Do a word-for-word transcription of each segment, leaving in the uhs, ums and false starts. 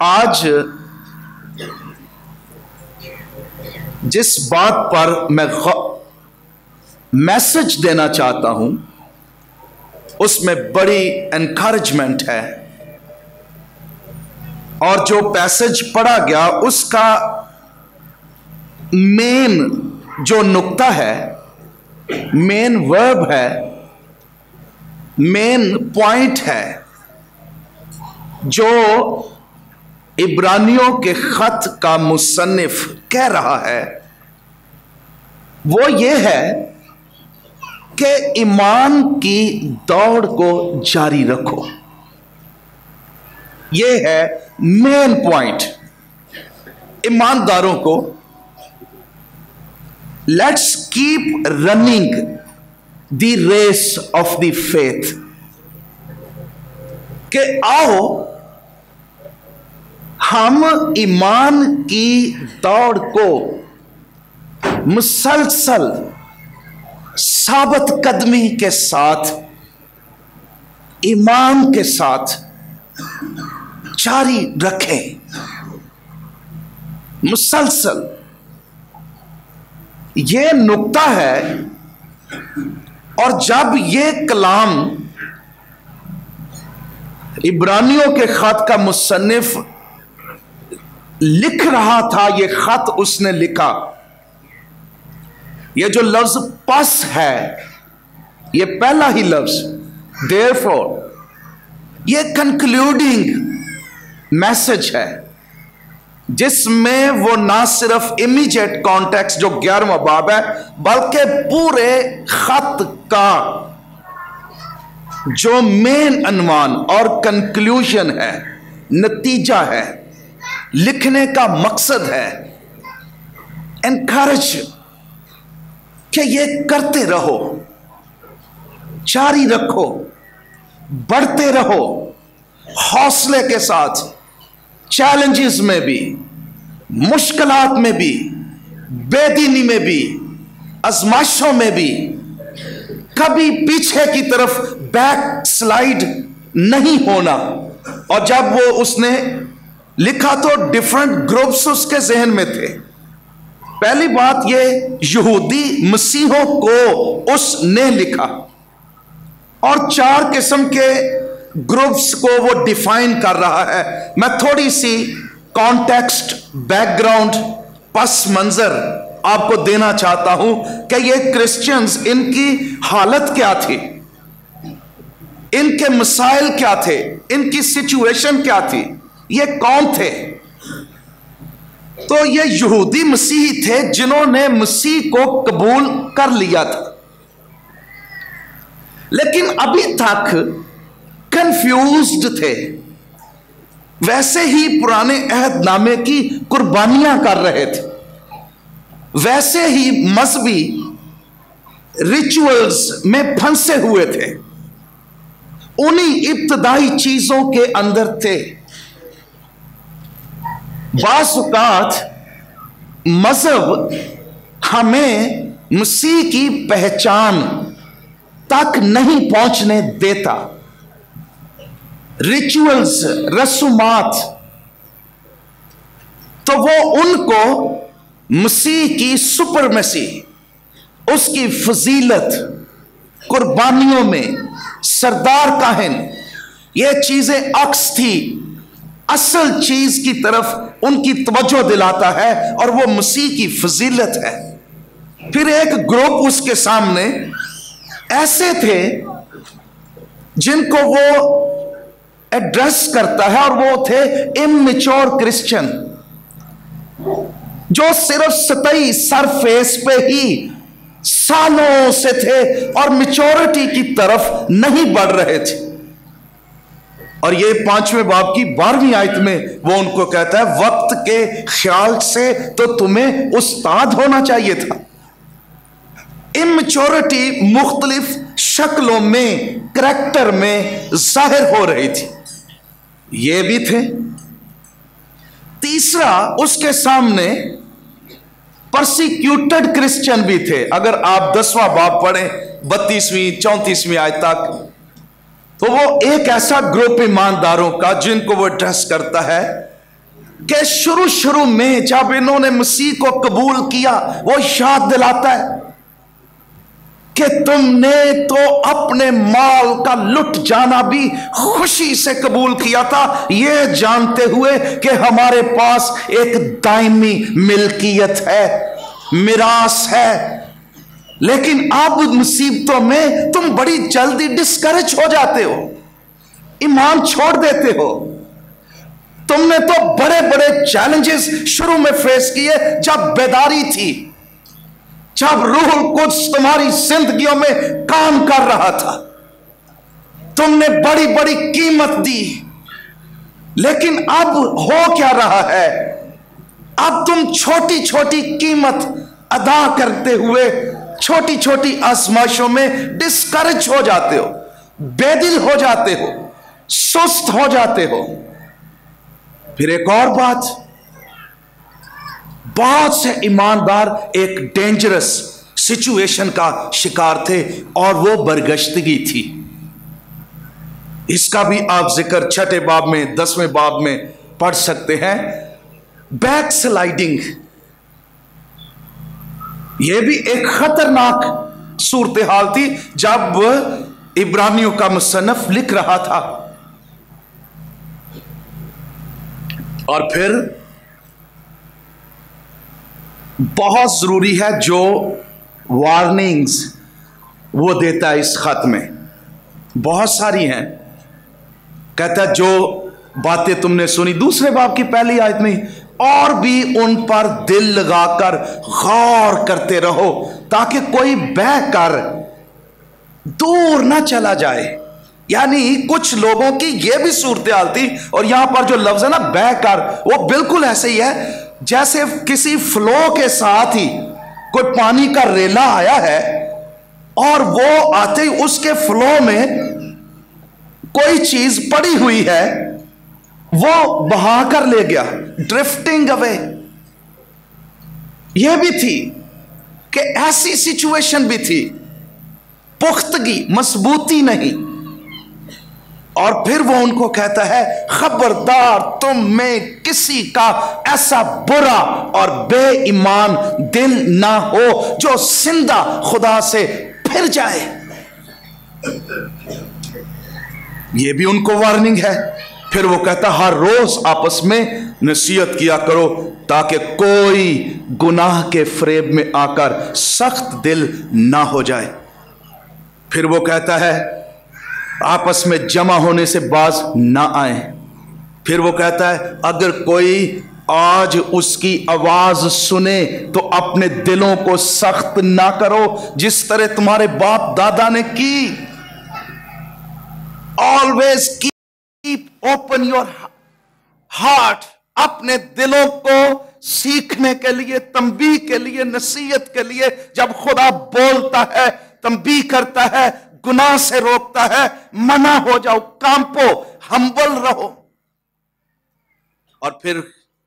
آج جس بات پر میں میسج دینا چاہتا ہوں اس میں بڑی انکریجمنٹ ہے، اور جو پیسج پڑھا گیا اس کا مین جو نقطہ ہے، مین ورب ہے، مین پوائنٹ ہے جو عبرانیوں کے خط کا مصنف کہہ رہا ہے، وہ یہ ہے کہ ایمان کی دوڑ کو جاری رکھو۔ یہ ہے مین پوائنٹ ایمانداروں کو۔ Let's keep running the race of the faith, کہ آؤ ہم ایمان کی دوڑ کو مسلسل ثابت قدمی کے ساتھ، ایمان کے ساتھ جاری رکھیں، مسلسل۔ یہ نقطہ ہے، اور جب یہ کلام عبرانیوں کے خط کا مصنف لکھ رہا تھا، یہ خط اس نے لکھا، یہ جو لفظ پس ہے یہ پہلا ہی لفظ، therefore یہ کنکلیوڈنگ میسج ہے، جس میں وہ نہ صرف امیجیٹ کانٹیکس جو گیارہواں باب ہے، بلکہ پورے خط کا جو مین عنوان اور کنکلیوژن ہے، نتیجہ ہے، لکھنے کا مقصد ہے، انکریج کہ یہ کرتے رہو، جاری رکھو، بڑھتے رہو، حوصلے کے ساتھ، چیلنجز میں بھی، مشکلات میں بھی، بے دینی میں بھی، آزمائشوں میں بھی، کبھی پیچھے کی طرف بیک سلائیڈ نہیں ہونا۔ اور جب وہ اس نے لکھا تو ڈیفرنٹ گروپس اس کے ذہن میں تھے۔ پہلی بات یہ یہودی مسیحوں کو اس نے لکھا، اور چار قسم کے گروپس کو وہ ڈیفائن کر رہا ہے۔ میں تھوڑی سی کانٹیکسٹ، بیک گراؤنڈ، پس منظر آپ کو دینا چاہتا ہوں کہ یہ کرسچنز، ان کی حالت کیا تھی، ان کے مسائل کیا تھے، ان کی سچویشن کیا تھی، یہ کون تھے۔ تو یہ یہودی مسیحی تھے جنہوں نے مسیح کو قبول کر لیا تھا، لیکن ابھی تک کنفیوزڈ تھے، ویسے ہی پرانے عہد نامے کی قربانیاں کر رہے تھے، ویسے ہی مذہبی ریچولز میں پھنسے ہوئے تھے، انہی ابتدائی چیزوں کے اندر تھے۔ بعض اوقات مذہب ہمیں مسیح کی پہچان تک نہیں پہنچنے دیتا۔ ریچولز، رسومات، تو وہ ان کو مسیح کی سپرمیسی، اس کی فضیلت، قربانیوں میں سردار کاہن، یہ چیزیں عکس تھی، اصل چیز کی طرف ان کی توجہ دلاتا ہے، اور وہ مسیح کی فضیلت ہے۔ پھر ایک گروپ اس کے سامنے ایسے تھے جن کو وہ ایڈریس کرتا ہے، اور وہ تھے امیچور کرسچن، جو صرف سطحی سرفیس پہ ہی سالوں سے تھے اور میچورٹی کی طرف نہیں بڑھ رہے تھے۔ اور یہ پانچویں باب کی بارہویں آیت میں وہ ان کو کہتا ہے، وقت کے خیال سے تو تمہیں استاد ہونا چاہیے تھا۔ امیچورٹی مختلف شکلوں میں، کریکٹر میں ظاہر ہو رہی تھی، یہ بھی تھے۔ تیسرا، اس کے سامنے پرسیکیوٹڈ کرسچن بھی تھے۔ اگر آپ دسواں باب پڑھیں بتیسویں چونتیسویں آیت تک، تو وہ ایک ایسا گروپ ایمانداروں کا جن کو وہ ایڈریس کرتا ہے کہ شروع شروع میں جب انہوں نے مسیح کو قبول کیا وہ یاد دلاتا ہے کہ تم نے تو اپنے مال کا لٹ جانا بھی خوشی سے قبول کیا تھا، یہ جانتے ہوئے کہ ہمارے پاس ایک دائمی ملکیت ہے، میراث ہے۔ لیکن اب مصیبتوں میں تم بڑی جلدی ڈسکریج ہو جاتے ہو، ایمان چھوڑ دیتے ہو۔ تم نے تو بڑے بڑے چیلنجز شروع میں فیس کیے جب بیداری تھی، جب روح القدس تمہاری زندگیوں میں کام کر رہا تھا، تم نے بڑی بڑی قیمت دی۔ لیکن اب ہو کیا رہا ہے؟ اب تم چھوٹی چھوٹی قیمت ادا کرتے ہوئے چھوٹی چھوٹی آزمائشوں میں ڈسکریج ہو جاتے ہو، بے دل ہو جاتے ہو، سست ہو جاتے ہو۔ پھر ایک اور بات، بہت سے ایماندار ایک ڈینجرس سچویشن کا شکار تھے اور وہ برگشتگی تھی۔ اس کا بھی آپ ذکر چھٹے باب میں دسویں باب میں پڑھ سکتے ہیں۔ بیک سلائیڈنگ، یہ بھی ایک خطرناک صورتحال تھی جب عبرانیوں کا مصنف لکھ رہا تھا۔ اور پھر بہت ضروری ہے جو وارننگز وہ دیتا ہے اس خط میں، بہت ساری ہیں۔ کہتا ہے جو باتیں تم نے سنی، دوسرے باب کی پہلی آیت میں، اور بھی ان پر دل لگا کر غور کرتے رہو تاکہ کوئی بہ کر دور نہ چلا جائے۔ یعنی کچھ لوگوں کی یہ بھی صورتحال تھی، اور یہاں پر جو لفظ ہے نا بہ کر، وہ بالکل ایسے ہی ہے جیسے کسی فلو کے ساتھ ہی کوئی پانی کا ریلا آیا ہے اور وہ آتے ہی اس کے فلو میں کوئی چیز پڑی ہوئی ہے، وہ بہا کر لے گیا، ڈرفٹنگ اوے۔ یہ بھی تھی کہ ایسی سچویشن بھی تھی، پختگی، مضبوطی نہیں۔ اور پھر وہ ان کو کہتا ہے خبردار تم میں کسی کا ایسا برا اور بے ایمان دل نہ ہو جو زندہ خدا سے پھر جائے۔ یہ بھی ان کو وارننگ ہے۔ پھر وہ کہتا ہر روز آپس میں نصیحت کیا کرو تاکہ کوئی گناہ کے فریب میں آ کر سخت دل نہ ہو جائے۔ پھر وہ کہتا ہے آپس میں جمع ہونے سے باز نہ آئیں۔ پھر وہ کہتا ہے اگر کوئی آج اس کی آواز سنے تو اپنے دلوں کو سخت نہ کرو جس طرح تمہارے باپ دادا نے کی۔ Always keep open your heart، اپنے دلوں کو سیکھنے کے لیے، تنبیہ کے لیے، نصیحت کے لیے۔ جب خدا بولتا ہے، تنبیہ کرتا ہے، گناہ سے روکتا ہے، منع ہو جاؤ، کانپو، ہمبل رہو۔ اور پھر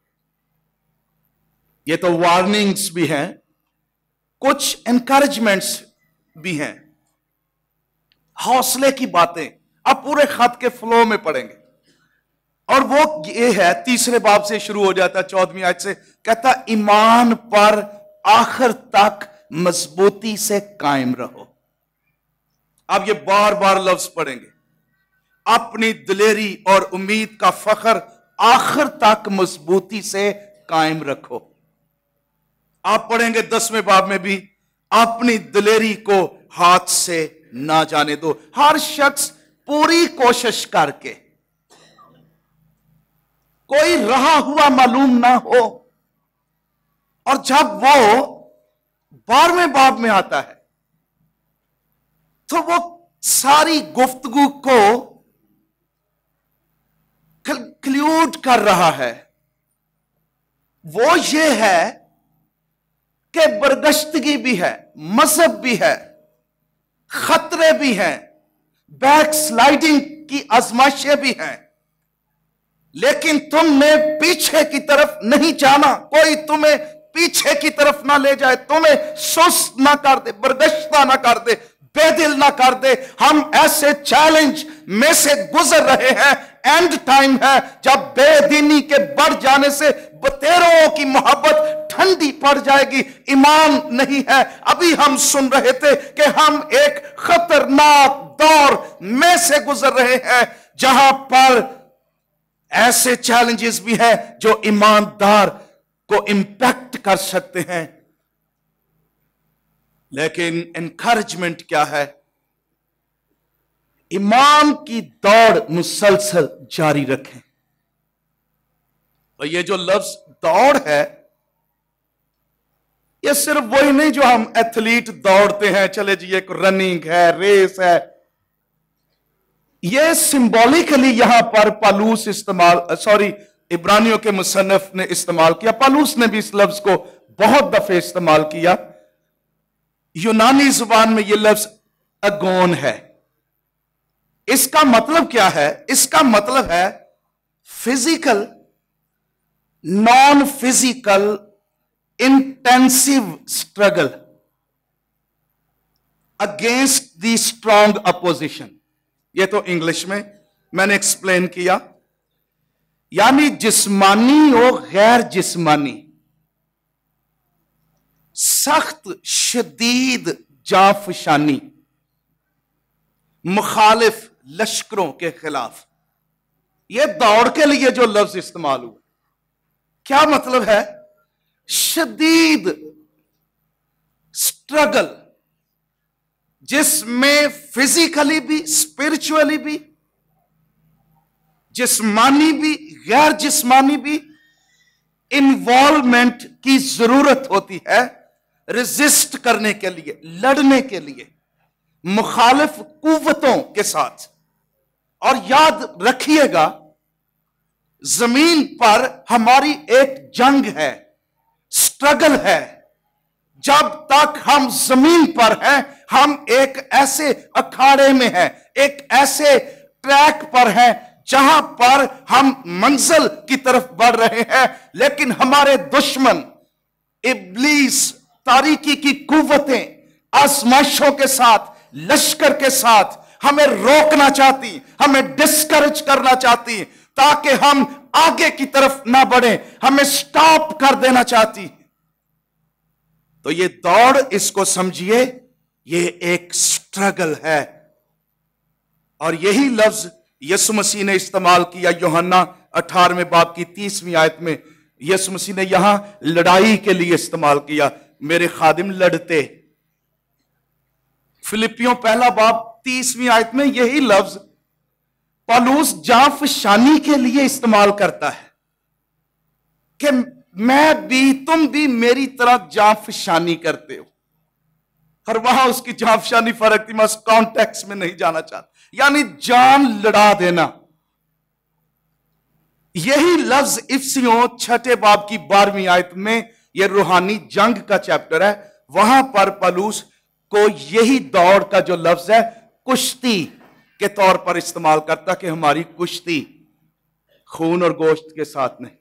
یہ تو وارننگز بھی ہیں، کچھ انکریجمنٹس بھی ہیں، حوصلے کی باتیں۔ اب پورے خط کے فلو میں پڑھیں گے، اور وہ یہ ہے تیسرے باب سے شروع ہو جاتا ہے چودہویں آیت سے، کہتا ایمان پر آخر تک مضبوطی سے قائم رہو۔ اب یہ بار بار لفظ پڑھیں گے، اپنی دلیری اور امید کا فخر آخر تک مضبوطی سے قائم رکھو۔ آپ پڑھیں گے دسویں باب میں بھی، اپنی دلیری کو ہاتھ سے نہ جانے دو۔ ہر شخص پوری کوشش کر کے، کوئی رہا ہوا معلوم نہ ہو۔ اور جب وہ بارہویں باب میں آتا ہے تو وہ ساری گفتگو کو کنکلیوڈ کر رہا ہے۔ وہ یہ ہے کہ برگشتگی بھی ہے، مذہب بھی ہے، خطرے بھی ہیں، بیک سلائیڈنگ کی آزمائشیں بھی ہیں، لیکن تم نے پیچھے کی طرف نہیں جانا۔ کوئی تمہیں پیچھے کی طرف نہ لے جائے، تمہیں سست نہ کر دے، برگشتہ نہ کر دے، بے دل نہ کر دے۔ ہم ایسے چیلنج میں سے گزر رہے ہیں، اینڈ ٹائم ہے جب بے دینی کے بڑھ جانے سے بتیروں کی محبت ٹھنڈی پڑ جائے گی. ایمان نہیں ہے. ابھی ہم سن رہے تھے کہ ہم ایک خطرناک دور میں سے گزر رہے ہیں جہاں پر ایسے چیلنجز بھی ہیں جو ایماندار کو امپیکٹ کر سکتے ہیں. لیکن انکریجمنٹ کیا ہے؟ ایمان کی دوڑ مسلسل جاری رکھیں. اور یہ جو لفظ دوڑ ہے یہ صرف وہی نہیں جو ہم ایتھلیٹ دوڑتے ہیں، چلے جی ایک رننگ ہے، ریس ہے. یہ سمبولیکلی یہاں پر پالوس استعمال سوری عبرانیوں کے مصنف نے استعمال کیا. پالوس نے بھی اس لفظ کو بہت دفعہ استعمال کیا. یونانی زبان میں یہ لفظ اگون ہے. اس کا مطلب کیا ہے؟ اس کا مطلب ہے physical non physical intensive struggle against the strong opposition. یہ تو انگلش میں میں نے ایکسپلین کیا. یعنی جسمانی اور غیر جسمانی سخت شدید جانفشانی مخالف لشکروں کے خلاف. یہ دوڑ کے لیے جو لفظ استعمال ہوا کیا مطلب ہے؟ شدید سٹرگل جس میں فزیکلی بھی اسپرچولی بھی جسمانی بھی غیر جسمانی بھی انوالومنٹ کی ضرورت ہوتی ہے ریزسٹ کرنے کے لیے، لڑنے کے لیے مخالف قوتوں کے ساتھ. اور یاد رکھیے گا زمین پر ہماری ایک جنگ ہے، سٹرگل ہے. جب تک ہم زمین پر ہیں ہم ایک ایسے اکھاڑے میں ہیں، ایک ایسے ٹریک پر ہیں جہاں پر ہم منزل کی طرف بڑھ رہے ہیں. لیکن ہمارے دشمن ابلیس، تاریکی کی قوتیں آزمائشوں کے ساتھ، لشکر کے ساتھ ہمیں روکنا چاہتی، ہمیں ڈسکریج کرنا چاہتی تاکہ ہم آگے کی طرف نہ بڑھیں، ہمیں سٹاپ کر دینا چاہتی. تو یہ دوڑ، اس کو سمجھیے، یہ ایک سٹرگل ہے. اور یہی لفظ یسوع مسیح نے استعمال کیا یوحنا اٹھارہویں باب کی تیسویں آیت میں. یسوع مسیح نے یہاں لڑائی کے لیے استعمال کیا، میرے خادم لڑتے. فلپیوں پہلا باب تیسویں آیت میں یہی لفظ پالوس جانفشانی کے لیے استعمال کرتا ہے کہ میں بھی، تم بھی میری طرح جانفشانی کرتے ہو. اور وہاں اس کی جانفشانی فرق تھی، میں اس کانٹیکس میں نہیں جانا چاہتا. یعنی جان لڑا دینا. یہی لفظ افسیوں چھٹے باب کی بارہویں آیت میں، یہ روحانی جنگ کا چیپٹر ہے، وہاں پر پالوس کو یہی دوڑ کا جو لفظ ہے کشتی کے طور پر استعمال کرتا کہ ہماری کشتی خون اور گوشت کے ساتھ نہیں.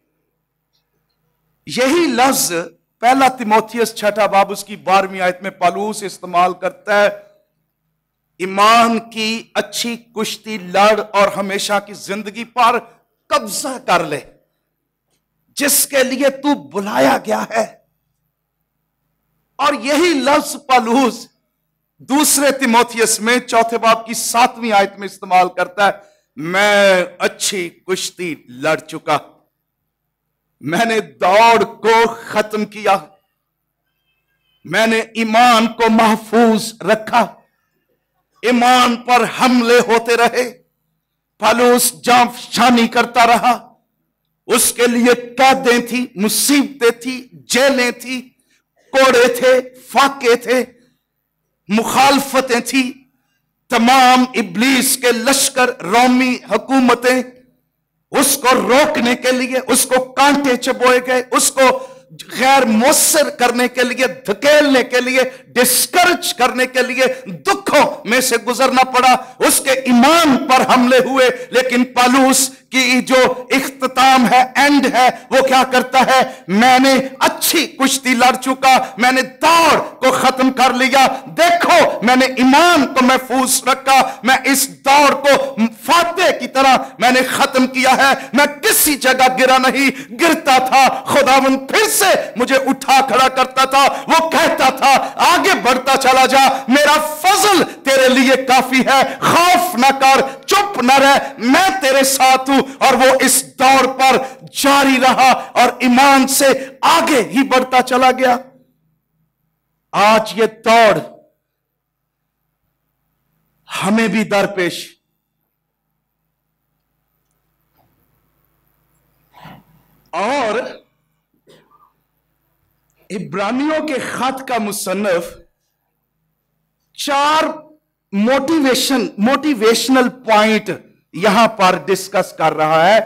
یہی لفظ پہلا تیموتھیوس چھٹا باب اس کی بارہویں آیت میں پالوس استعمال کرتا ہے، ایمان کی اچھی کشتی لڑ اور ہمیشہ کی زندگی پر قبضہ کر لے جس کے لیے تو بلایا گیا ہے. اور یہی لفظ پالوس دوسرے تیموتھیوس میں چوتھے باب کی ساتویں آیت میں استعمال کرتا ہے، میں اچھی کشتی لڑ چکا، میں نے دوڑ کو ختم کیا، میں نے ایمان کو محفوظ رکھا. ایمان پر حملے ہوتے رہے، پالوس جانفشانی کرتا رہا. اس کے لیے قیدیں تھی، مصیبتیں تھی، جیلیں تھی، کوڑے تھے، فاقے تھے، مخالفتیں تھی. تمام ابلیس کے لشکر، رومی حکومتیں اس کو روکنے کے لیے، اس کو کانٹے چبوئے گئے، اس کو غیر مؤثر کرنے کے لیے، دھکیلنے کے لیے، ڈسکرج کرنے کے لیے دکھوں میں سے گزرنا پڑا. اس کے ایمان پر حملے ہوئے، لیکن پالوس کہ جو اختتام ہے، اینڈ ہے، وہ کیا کرتا ہے؟ میں نے اچھی کشتی لڑ چکا، میں نے دوڑ کو ختم کر لیا، دیکھو میں نے ایمان کو محفوظ رکھا، میں اس دوڑ کو فاتح کی طرح میں نے ختم کیا ہے، میں کسی جگہ گرا نہیں، گرتا تھا خداوند پھر سے مجھے اٹھا کھڑا کرتا تھا، وہ کہتا تھا آگے بڑھتا چلا جا، میرا فضل تیرے لیے کافی ہے، خوف نہ کر، چپ نہ رہ، میں تیرے ساتھ ہوں۔ اور وہ اس دور پر جاری رہا اور ایمان سے آگے ہی بڑھتا چلا گیا۔ آج یہ دوڑ ہمیں بھی درپیش، اور عبرانیوں کے خط کا مصنف چار موٹیویشن موٹیویشنل پوائنٹ یہاں پر ڈسکس کر رہا ہے۔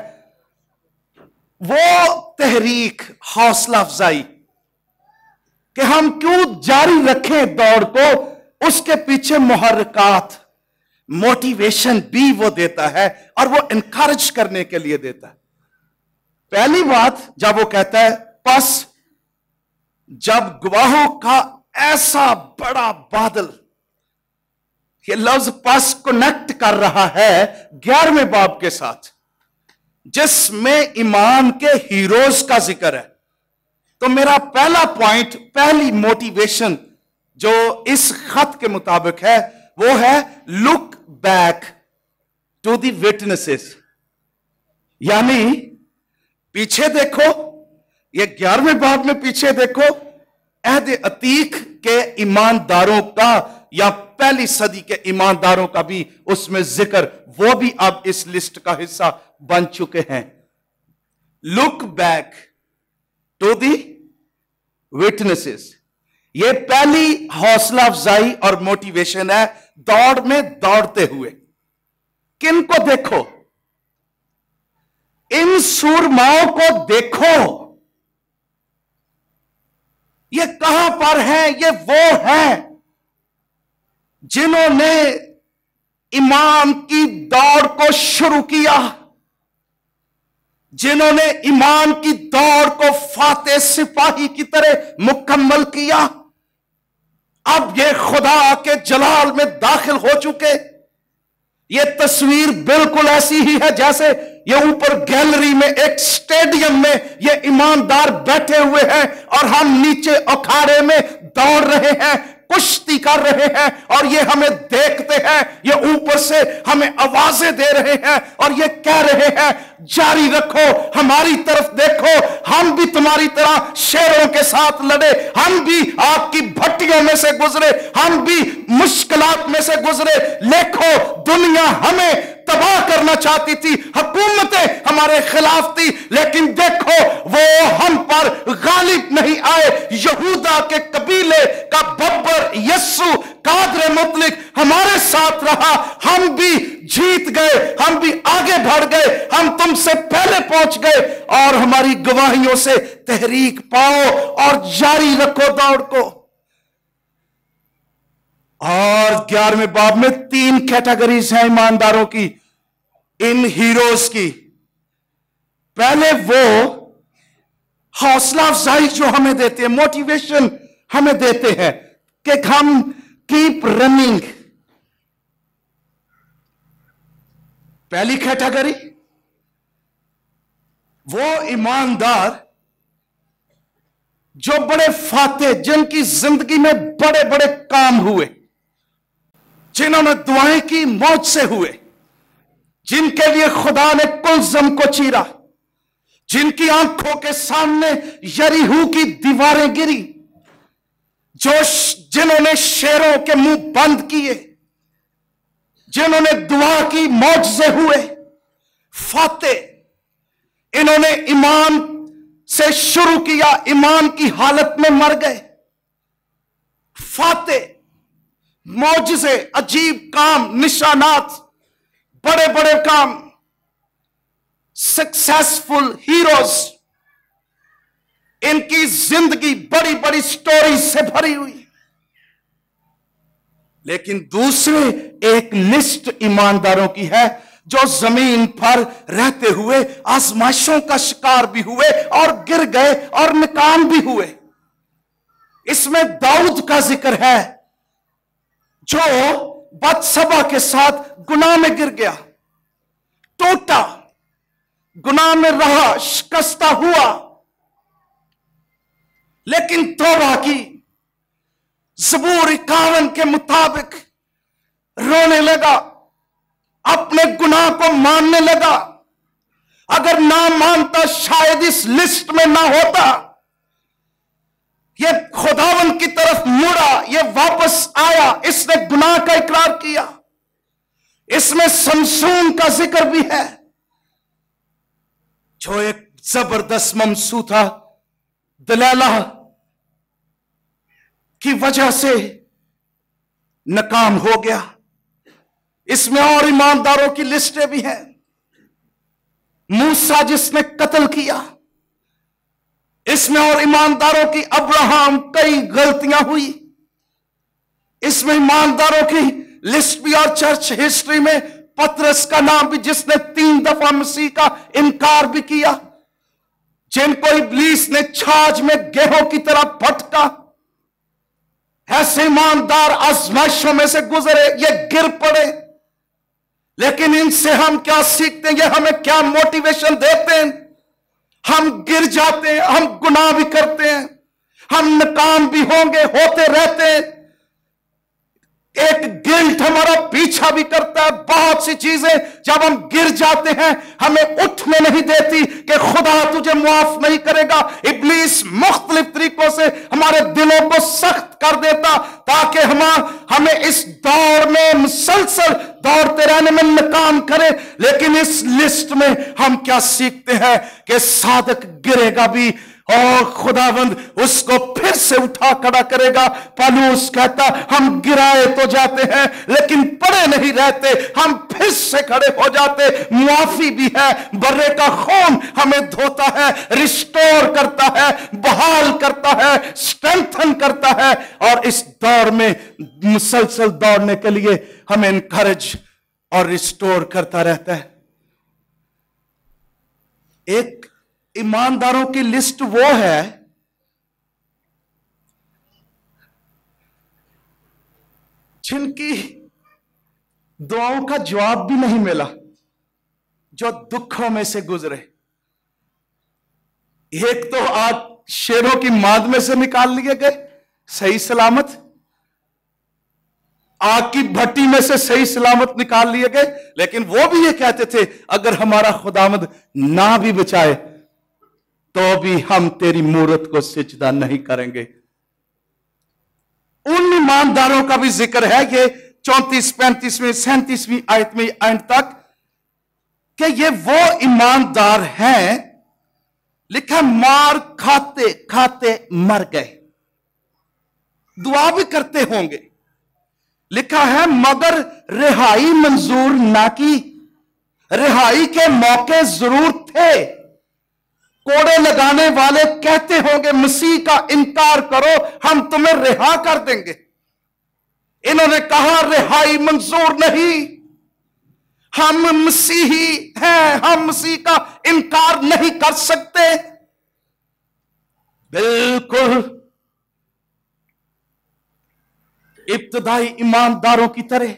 وہ تحریک، حوصلہ افزائی کہ ہم کیوں جاری رکھیں دوڑ کو، اس کے پیچھے محرکات، موٹیویشن بھی وہ دیتا ہے اور وہ انکارج کرنے کے لیے دیتا ہے۔ پہلی بات جب وہ کہتا ہے پس جب گواہوں کا ایسا بڑا بادل، یہ لفظ پس کنیکٹ کر رہا ہے گیارہویں باب کے ساتھ جس میں ایمان کے ہیروز کا ذکر ہے۔ تو میرا پہلا پوائنٹ، پہلی موٹیویشن جو اس خط کے مطابق ہے وہ ہے look back to the witnesses, یعنی پیچھے دیکھو، یہ گیارہویں باب میں پیچھے دیکھو، عہد عتیق کے ایمانداروں کا یا پہلی صدی کے ایمانداروں کا بھی اس میں ذکر، وہ بھی اب اس لسٹ کا حصہ بن چکے ہیں۔ Look back to the witnesses, یہ پہلی حوصلہ افزائی اور موٹیویشن ہے دوڑ میں دوڑتے ہوئے۔ کن کو دیکھو؟ ان سورماؤں کو دیکھو، یہ کہاں پر ہیں؟ یہ وہ ہیں جنہوں نے ایمان کی دوڑ کو شروع کیا، جنہوں نے ایمان کی دوڑ کو فاتح سپاہی کی طرح مکمل کیا، اب یہ خدا کے جلال میں داخل ہو چکے۔ یہ تصویر بالکل ایسی ہی ہے جیسے یہ اوپر گیلری میں ایک سٹیڈیم میں یہ ایماندار بیٹھے ہوئے ہیں اور ہم نیچے اکھاڑے میں دوڑ رہے ہیں، کشتی کر رہے ہیں، اور یہ ہمیں دیکھتے ہیں، یہ اوپر سے ہمیں آوازیں دے رہے ہیں اور یہ کہہ رہے ہیں جاری رکھو، ہماری طرف دیکھو، ہم بھی تمہاری طرح شیروں کے ساتھ لڑے، ہم بھی آگ کی بھٹیوں میں سے گزرے، ہم بھی مشکلات میں سے گزرے، دیکھو دنیا ہمیں تباہ کرنا چاہتی تھی، حکومتیں ہمارے خلاف تھی، لیکن دیکھو وہ ہم پر غالب نہیں آئے۔ یہودا کے قبیلے کا ببر یسو قادر مطلق ہمارے ساتھ رہا، ہم بھی جیت گئے، ہم بھی آگے بڑھ گئے، ہم تم سے پہلے پہنچ گئے، اور ہماری گواہیوں سے تحریک پاؤ اور جاری رکھو دوڑ کو۔ اور گیارہویں باب میں تین کیٹیگریز ہیں ایمانداروں کی، ان ہیروز کی۔ پہلے وہ حوصلہ افزائی جو ہمیں دیتے ہیں، موٹیویشن ہمیں دیتے ہیں کہ ہم کیپ رننگ۔ پہلی کیٹیگری وہ ایماندار جو بڑے فاتح، جن کی زندگی میں بڑے بڑے کام ہوئے، جنہوں نے دعائیں کی، معجزے ہوئے، جن کے لیے خدا نے کلزم کو چیرا، جن کی آنکھوں کے سامنے یریہو کی دیواریں گری، جو جنہوں نے شیروں کے منہ بند کیے، جنہوں نے دعا کی، معجزے ہوئے، فاتح۔ انہوں نے ایمان سے شروع کیا، ایمان کی حالت میں مر گئے، فاتح، معجزے، عجیب کام، نشانات، بڑے بڑے کام، سکسیسفل ہیروز۔ ان کی زندگی بڑی بڑی سٹوریز سے بھری ہوئی۔ لیکن دوسرے ایک لسٹ ایمانداروں کی ہے जो जमीन पर रहते हुए आजमाइशों का शिकार भी हुए और गिर गए और नाकाम भी हुए। इसमें दाऊद का जिक्र है जो बत्सबा के साथ गुनाह में गिर गया, टूटा, गुनाह में रहा, शिकस्ता हुआ, लेकिन तौबा की। ज़बूर इक्यावन के मुताबिक रोने लगा, अपने गुनाह को मानने लगा। अगर ना मानता शायद इस लिस्ट में ना होता। ये खुदावन की तरफ मुड़ा, ये वापस आया, इसने गुनाह का इकरार किया। इसमें समसून का जिक्र भी है जो एक जबरदस्त ममसू था, दलैला की वजह से नाकाम हो गया। इसमें और ईमानदारों की लिस्टें भी हैं। मूसा जिसने कत्ल किया, इसमें और ईमानदारों की अब्राहम, कई गलतियां हुई। इसमें ईमानदारों की लिस्ट भी, और चर्च हिस्ट्री में पतरस का नाम भी जिसने तीन दफा मसीह का इनकार भी किया, जिनको इब्लीस ने छाछ में गेहूं की तरह भटका। ऐसे ईमानदार आजमाइशों में से गुजरे, ये गिर पड़े, लेकिन इनसे हम क्या सीखते हैं? ये हमें क्या मोटिवेशन देते हैं? हम गिर जाते हैं, हम गुनाह भी करते हैं, हम नाकाम भी होंगे, होते रहते हैं। एक गिल्ट हमारा पीछा भी करता है। बहुत सी चीजें जब हम गिर जाते हैं हमें उठने नहीं देती कि खुदा तुझे माफ नहीं करेगा। इब्लीस मुख्तलिफ तरीकों से हमारे दिलों को सख्त कर देता ताकि हम हमें इस दौर में मुसलसल दौड़ते रहने में नाकाम करे। लेकिन इस लिस्ट में हम क्या सीखते हैं कि सादक गिरेगा भी और खुदावंद उसको फिर से उठा खड़ा करेगा। पौलुस कहता हम गिराए तो जाते हैं लेकिन पड़े नहीं रहते, हम फिर से खड़े हो जाते। मुआफी भी है, बर्रे का खून हमें धोता है, रिस्टोर करता है, बहाल करता है, स्ट्रेंथन करता है, और इस दौर में मुसलसल दौड़ने के लिए हमें इनकरेज और रिस्टोर करता रहता है। एक ईमानदारों की लिस्ट वो है जिनकी दुआओं का जवाब भी नहीं मिला, जो दुखों में से गुजरे। एक तो आज शेरों की माद में से निकाल लिए गए सही सलामत, आग की भट्टी में से सही सलामत निकाल लिए गए, लेकिन वो भी ये कहते थे अगर हमारा खुदामद ना भी बचाए तो भी हम तेरी मूरत को सिजदा नहीं करेंगे। उन ईमानदारों का भी जिक्र है ये चौंतीस पैंतीसवीं सैंतीसवीं आयत में एंड तक कि ये वो ईमानदार हैं, लिखा मार खाते खाते मर गए। दुआ भी करते होंगे, लिखा है मगर रिहाई मंजूर ना की। रिहाई के मौके जरूर थे। कोड़े लगाने वाले कहते होंगे मसीह का इनकार करो हम तुम्हें रिहा कर देंगे। इन्होंने कहा रिहाई मंजूर नहीं, हम मसीही हैं, हम मसीह का इनकार नहीं कर सकते। बिल्कुल इब्तदाई ईमानदारों की तरह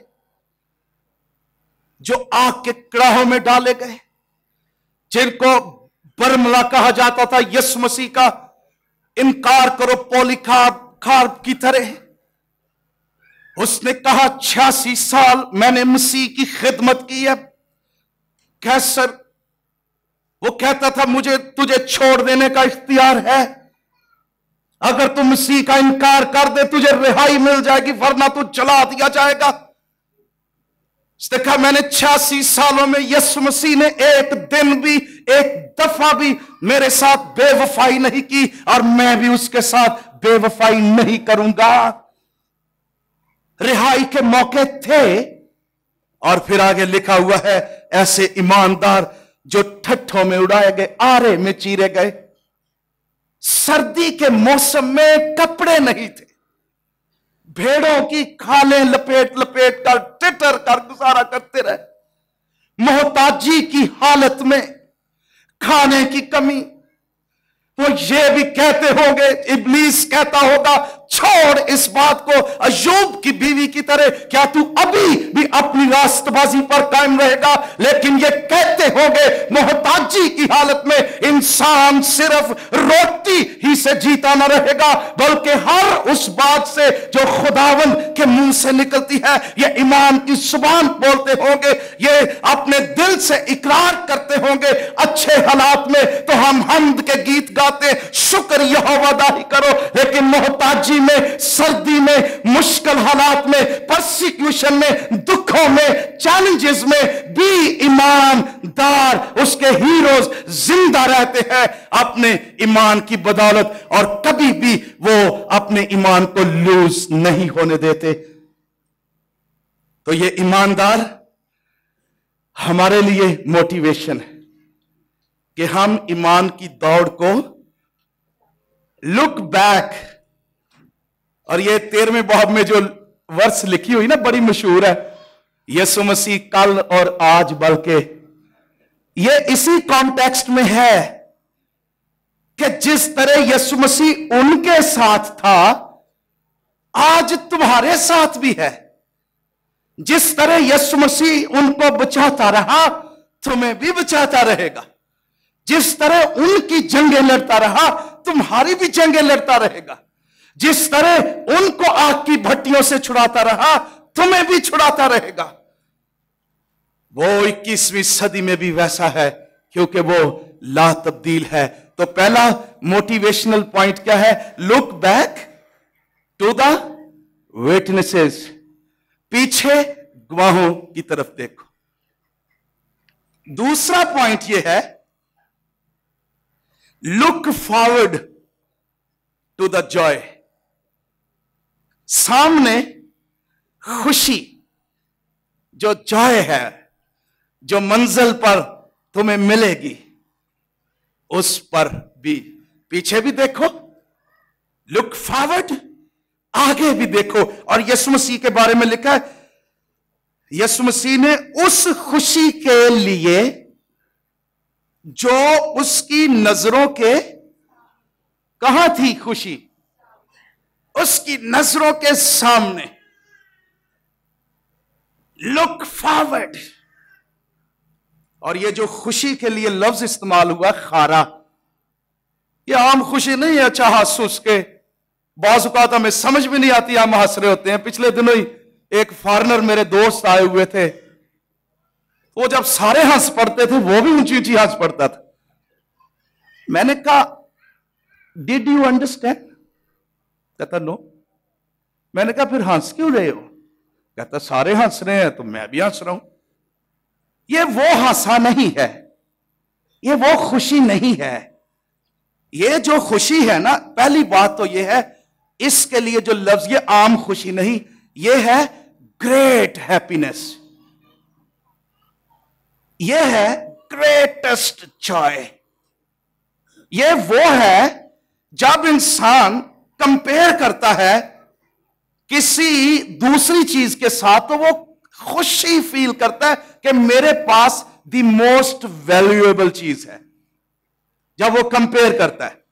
जो आग के कड़ाहों में डाले गए, जिनको बरमला कहा जाता था, यीशु मसीह का इनकार करो पॉलीकार्प कार्प की तरह। उसने कहा छियासी साल मैंने मसीह की खिदमत की है। कैसर वो कहता था मुझे तुझे छोड़ देने का इख्तियार है, अगर तू मसीह का इनकार कर दे तुझे रिहाई मिल जाएगी वरना तू जला दिया जाएगा। उसने कहा मैंने छियासी सालों में यीशु मसीह ने एक दिन भी, एक दफा भी मेरे साथ बेवफाई नहीं की और मैं भी उसके साथ बेवफाई नहीं करूंगा। रिहाई के मौके थे। और फिर आगे लिखा हुआ है ऐसे ईमानदार जो ठट्ठों में उड़ाए गए, आरे में चीरे गए। सर्दी के मौसम में कपड़े नहीं थे, भेड़ों की खालें लपेट लपेट कर टिटर कर गुजारा करते रहे। मोहताजी की हालत में, खाने की कमी, वो ये भी कहते होंगे, इब्लीस कहता होगा, छोड़ इस बात को अय्यूब की बीवी की तरह, क्या तू अभी भी अपनी रास्तबाजी पर कायम रहेगा? लेकिन ये कहते होंगे मोहताजी की हालत में इंसान सिर्फ रोटी ही से जीता न रहेगा, बल्कि हर उस बात से जो खुदावन के मुंह से निकलती है, ये ईमान की जुबान बोलते होंगे, ये अपने दिल से इकरार करते होंगे। अच्छे हालात में तो हम हम्द के गीत गाते, शुक्र यहोवादाही करो, लेकिन मोहताजी में, सर्दी में, मुश्किल हालात में, परसिक्यूशन में, दुखों में, चैलेंजेस में भी ईमानदार, उसके हीरोज जिंदा रहते हैं अपने ईमान की बदौलत, और कभी भी वो अपने ईमान को लूज नहीं होने देते। तो ये ईमानदार हमारे लिए मोटिवेशन है कि हम ईमान की दौड़ को लुक बैक, और ये तेरहवें बाब में जो वर्स लिखी हुई ना, बड़ी मशहूर है, यीशु मसीह कल और आज, बल्कि ये इसी कॉन्टेक्स्ट में है कि जिस तरह यीशु मसीह उनके साथ था, आज तुम्हारे साथ भी है। जिस तरह यीशु मसीह उनको बचाता रहा, तुम्हें भी बचाता रहेगा। जिस तरह उनकी जंगें लड़ता रहा, तुम्हारी भी जंगें लड़ता रहेगा। जिस तरह उनको आग की भट्टियों से छुड़ाता रहा, तुम्हें भी छुड़ाता रहेगा। वो इक्कीसवीं सदी में भी वैसा है, क्योंकि वो ला तब्दील है। तो पहला मोटिवेशनल पॉइंट क्या है? Look back to the witnesses, पीछे गवाहों की तरफ देखो। दूसरा पॉइंट यह है, look forward to the joy, सामने खुशी, जो जॉय है, जो मंजिल पर तुम्हें मिलेगी, उस पर भी पीछे भी देखो, लुक फॉरवर्ड, आगे भी देखो। और यीशु मसीह के बारे में लिखा है, यीशु मसीह ने उस खुशी के लिए जो उसकी नजरों के, कहां थी खुशी? उसकी नजरों के सामने। Look forward. और ये जो खुशी के लिए लफ्ज इस्तेमाल हुआ, खारा, ये आम खुशी नहीं है, अच्छा हंस उस के, बाज़ औक़ात हमें समझ भी नहीं आती, हम हंस रहे होते हैं। पिछले दिनों ही एक फॉरेनर मेरे दोस्त आए हुए थे, वो जब सारे हंस पड़ते थे, वो भी ऊंची ऊंची हंस पड़ता था। मैंने कहा, डिड यू अंडरस्टैंड? कहता नो। मैंने कहा, फिर हंस क्यों रहे हो? कहता, सारे हंस रहे हैं तो मैं भी हंस रहा हूं। ये वो हंसा नहीं है, ये वो खुशी नहीं है। ये जो खुशी है ना, पहली बात तो ये है, इसके लिए जो लफ्ज, ये आम खुशी नहीं, ये है ग्रेट हैप्पीनेस, ये है ग्रेटेस्ट जॉय। ये वो है जब इंसान कंपेयर करता है किसी दूसरी चीज के साथ, तो वो खुशी फील करता है कि मेरे पास द मोस्ट वैल्यूएबल चीज है। जब वो कंपेयर करता है,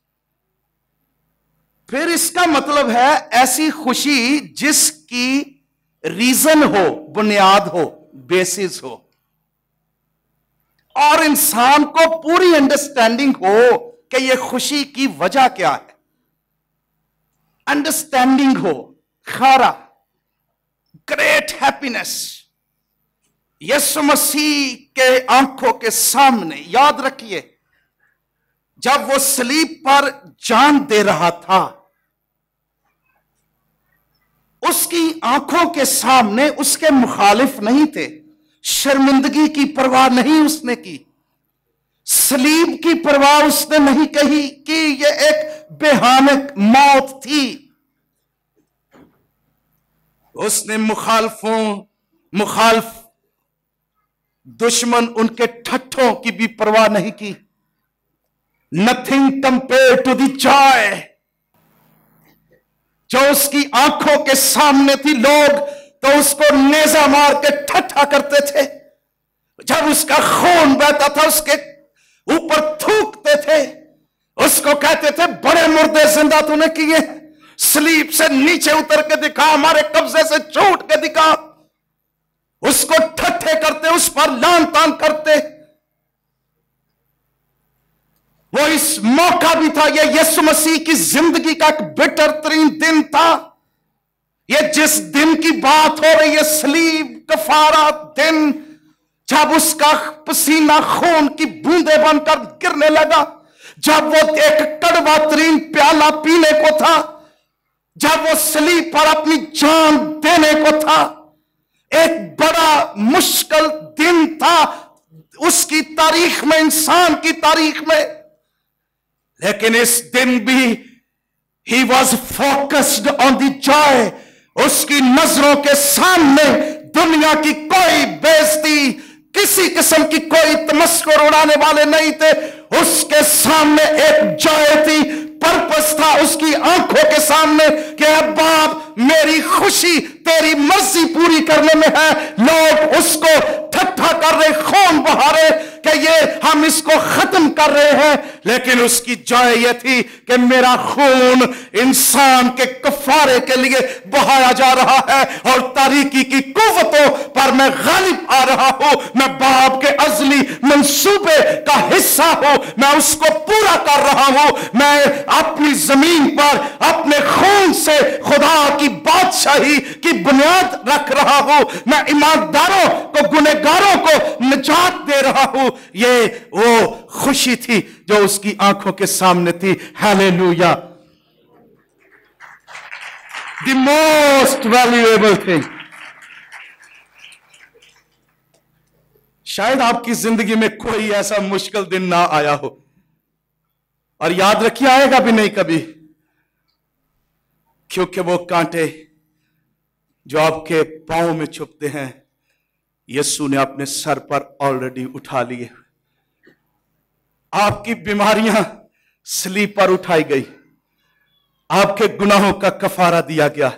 फिर इसका मतलब है ऐसी खुशी जिसकी रीजन हो, बुनियाद हो, बेसिस हो, और इंसान को पूरी अंडरस्टैंडिंग हो कि यह खुशी की वजह क्या है। अंडरस्टैंडिंग हो, खारा, ग्रेट हैप्पीनेस। यीशु मसीह के आंखों के सामने, याद रखिए, जब वो सलीब पर जान दे रहा था, उसकी आंखों के सामने उसके मुखालिफ नहीं थे। शर्मिंदगी की परवाह नहीं उसने की, सलीब की परवाह उसने नहीं कही कि यह एक बेहानक मौत थी। उसने मुखालफों, मुखालफ दुश्मन, उनके ठट्ठों की भी परवाह नहीं की। Nothing compare to the joy जो उसकी आंखों के सामने थी। लोग तो उसको नेजा मार के ठट्ठा करते थे, जब उसका खून बहता था उसके ऊपर थूकते थे, उसको कहते थे बड़े मुर्दे जिंदा तूने किए, स्लीप से नीचे उतर के दिखा, हमारे कब्जे से छूट के दिखा। उसको ठट्ठे करते, उस पर लान तान करते। वो इस मौका भी था, ये यीशु मसीह की जिंदगी का एक बिटर तरीन दिन था। ये जिस दिन की बात हो रही है, सलीब कफारा दिन, जब उसका पसीना खून की बूंदे बनकर गिरने लगा, जब वो एक कड़वा तरीन प्याला पीने को था, जब वो सलीब पर अपनी जान देने को था, एक बड़ा मुश्किल दिन था उसकी तारीख में, इंसान की तारीख में। लेकिन इस दिन भी he was focused on the joy। उसकी नजरों के सामने दुनिया की कोई बेइज्जती, किसी किस्म की कोई तमस्कुर उड़ाने वाले नहीं थे। उसके सामने एक जॉय थी, पर्पस था उसकी आंखों के सामने कि अब बाप मेरी खुशी तेरी मर्जी पूरी करने में है। लोग उसको ठट्ठा कर रहे, खून बहा रहे कि ये हम इसको खत्म कर रहे हैं, लेकिन उसकी जॉय ये थी कि मेरा खून इंसान के कफारे के लिए बहाया जा रहा है और तारीकी की कुव्वतों पर मैं गालिब आ रहा हूं। मैं बाप के अजली मंसूबे का हिस्सा हूं, मैं उसको पूरा कर रहा हूं। मैं अपनी जमीन पर अपने खून से खुदा की बादशाही की बुनियाद रख रहा हूं। मैं ईमानदारों को, गुनहगारों को निजात दे रहा हूं। ये वो खुशी थी जो उसकी आंखों के सामने थी। Hallelujah. The most valuable thing. शायद आपकी जिंदगी में कोई ऐसा मुश्किल दिन ना आया हो, और याद रखिए आएगा भी नहीं कभी, क्योंकि वो कांटे जो आपके पांव में छुपते हैं यीशु ने अपने सर पर ऑलरेडी उठा लिए। आपकी बीमारियां सलीब पर उठाई गई, आपके गुनाहों का कफारा दिया गया।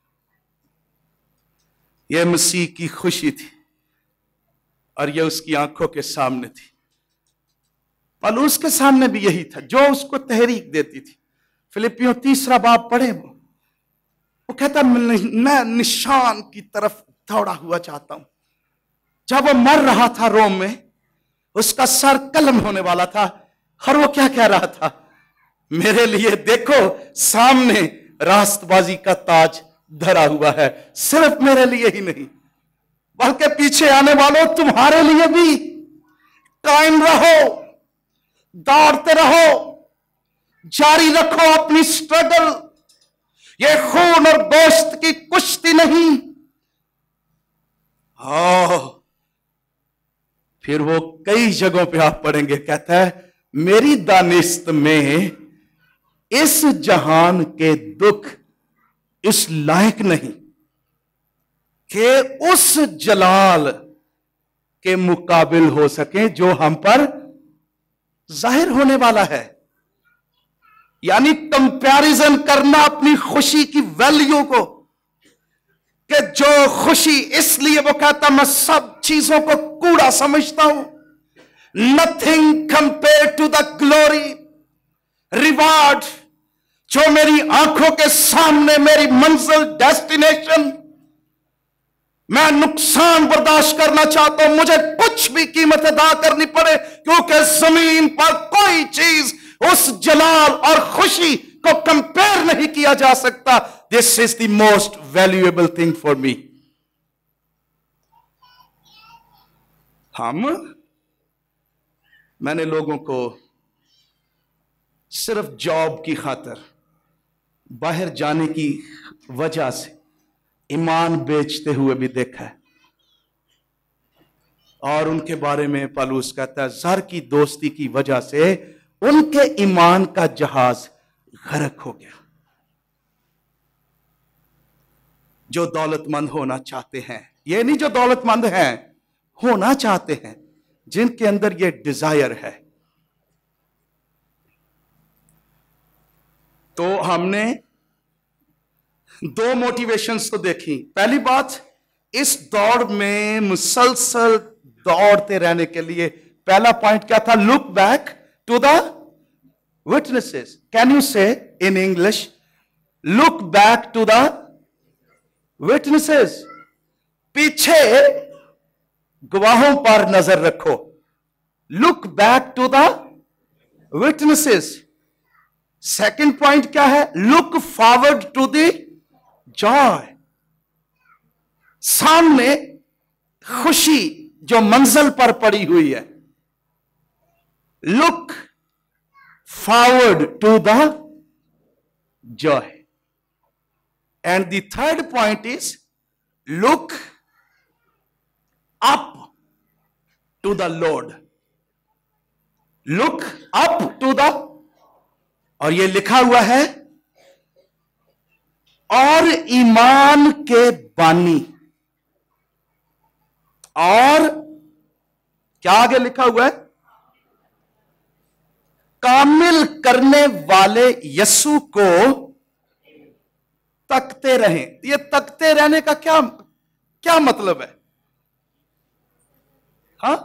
यह मसीह की खुशी थी और यह उसकी आंखों के सामने थी। पौलुस के सामने भी यही था जो उसको तहरीक देती थी। फिलिपियों तीसरा बाब पढ़े, वो वो कहता मैं निशान की तरफ दौड़ा हुआ चाहता हूं। जब वो मर रहा था रोम में, उसका सर कलम होने वाला था, और वो क्या कह रहा था, मेरे लिए देखो सामने रास्तबाजी का ताज धरा हुआ है। सिर्फ मेरे लिए ही नहीं बल्कि पीछे आने वालों तुम्हारे लिए भी। कायम रहो, दौड़ते रहो, जारी रखो अपनी स्ट्रगल। ये खून और गोश्त की कुश्ती नहीं। ओ, फिर वो कई जगहों पे आप पढ़ेंगे, कहता है मेरी दानिश्त में इस जहान के दुख इस लायक नहीं कि उस जलाल के मुकाबिल हो सके जो हम पर जाहिर होने वाला है। यानी कंपैरिजन करना अपनी खुशी की वैल्यू को, कि जो खुशी, इसलिए वो कहता मैं सब चीजों को कूड़ा समझता हूं। Nothing compare to the glory reward जो मेरी आंखों के सामने, मेरी मंजिल, डेस्टिनेशन। मैं नुकसान बर्दाश्त करना चाहता हूं, मुझे कुछ भी कीमत अदा करनी पड़े, क्योंकि जमीन पर कोई चीज उस जलाल और खुशी को कंपेयर नहीं किया जा सकता। This is the most valuable thing for me. हम मैंने लोगों को सिर्फ जॉब की खातिर, बाहर जाने की वजह से ईमान बेचते हुए भी देखा है। और उनके बारे में पौलुस कहता है ज़र की दोस्ती की वजह से उनके ईमान का जहाज गर्क हो गया। जो दौलतमंद होना चाहते हैं, ये नहीं जो दौलतमंद हैं, होना चाहते हैं, जिनके अंदर ये डिजायर है। तो हमने दो मोटिवेशंस तो देखी। पहली बात, इस दौड़ में मुसलसल दौड़ते रहने के लिए। पहला पॉइंट क्या था? Look back to the witnesses. Can you say in English, look back to the witnesses? पीछे गवाहों पर नजर रखो। Look back to the witnesses. Second point क्या है? Look forward to the joy. सामने खुशी जो मंजिल पर पड़ी हुई है, look forward to the joy. And the third point is look up to the Lord. Look up to the, और ये लिखा हुआ है, और ईमान के बानी, और क्या आगे लिखा हुआ है? कामिल करने वाले यीशु को तकते रहें। ये तकते रहने का क्या क्या मतलब है? हाँ,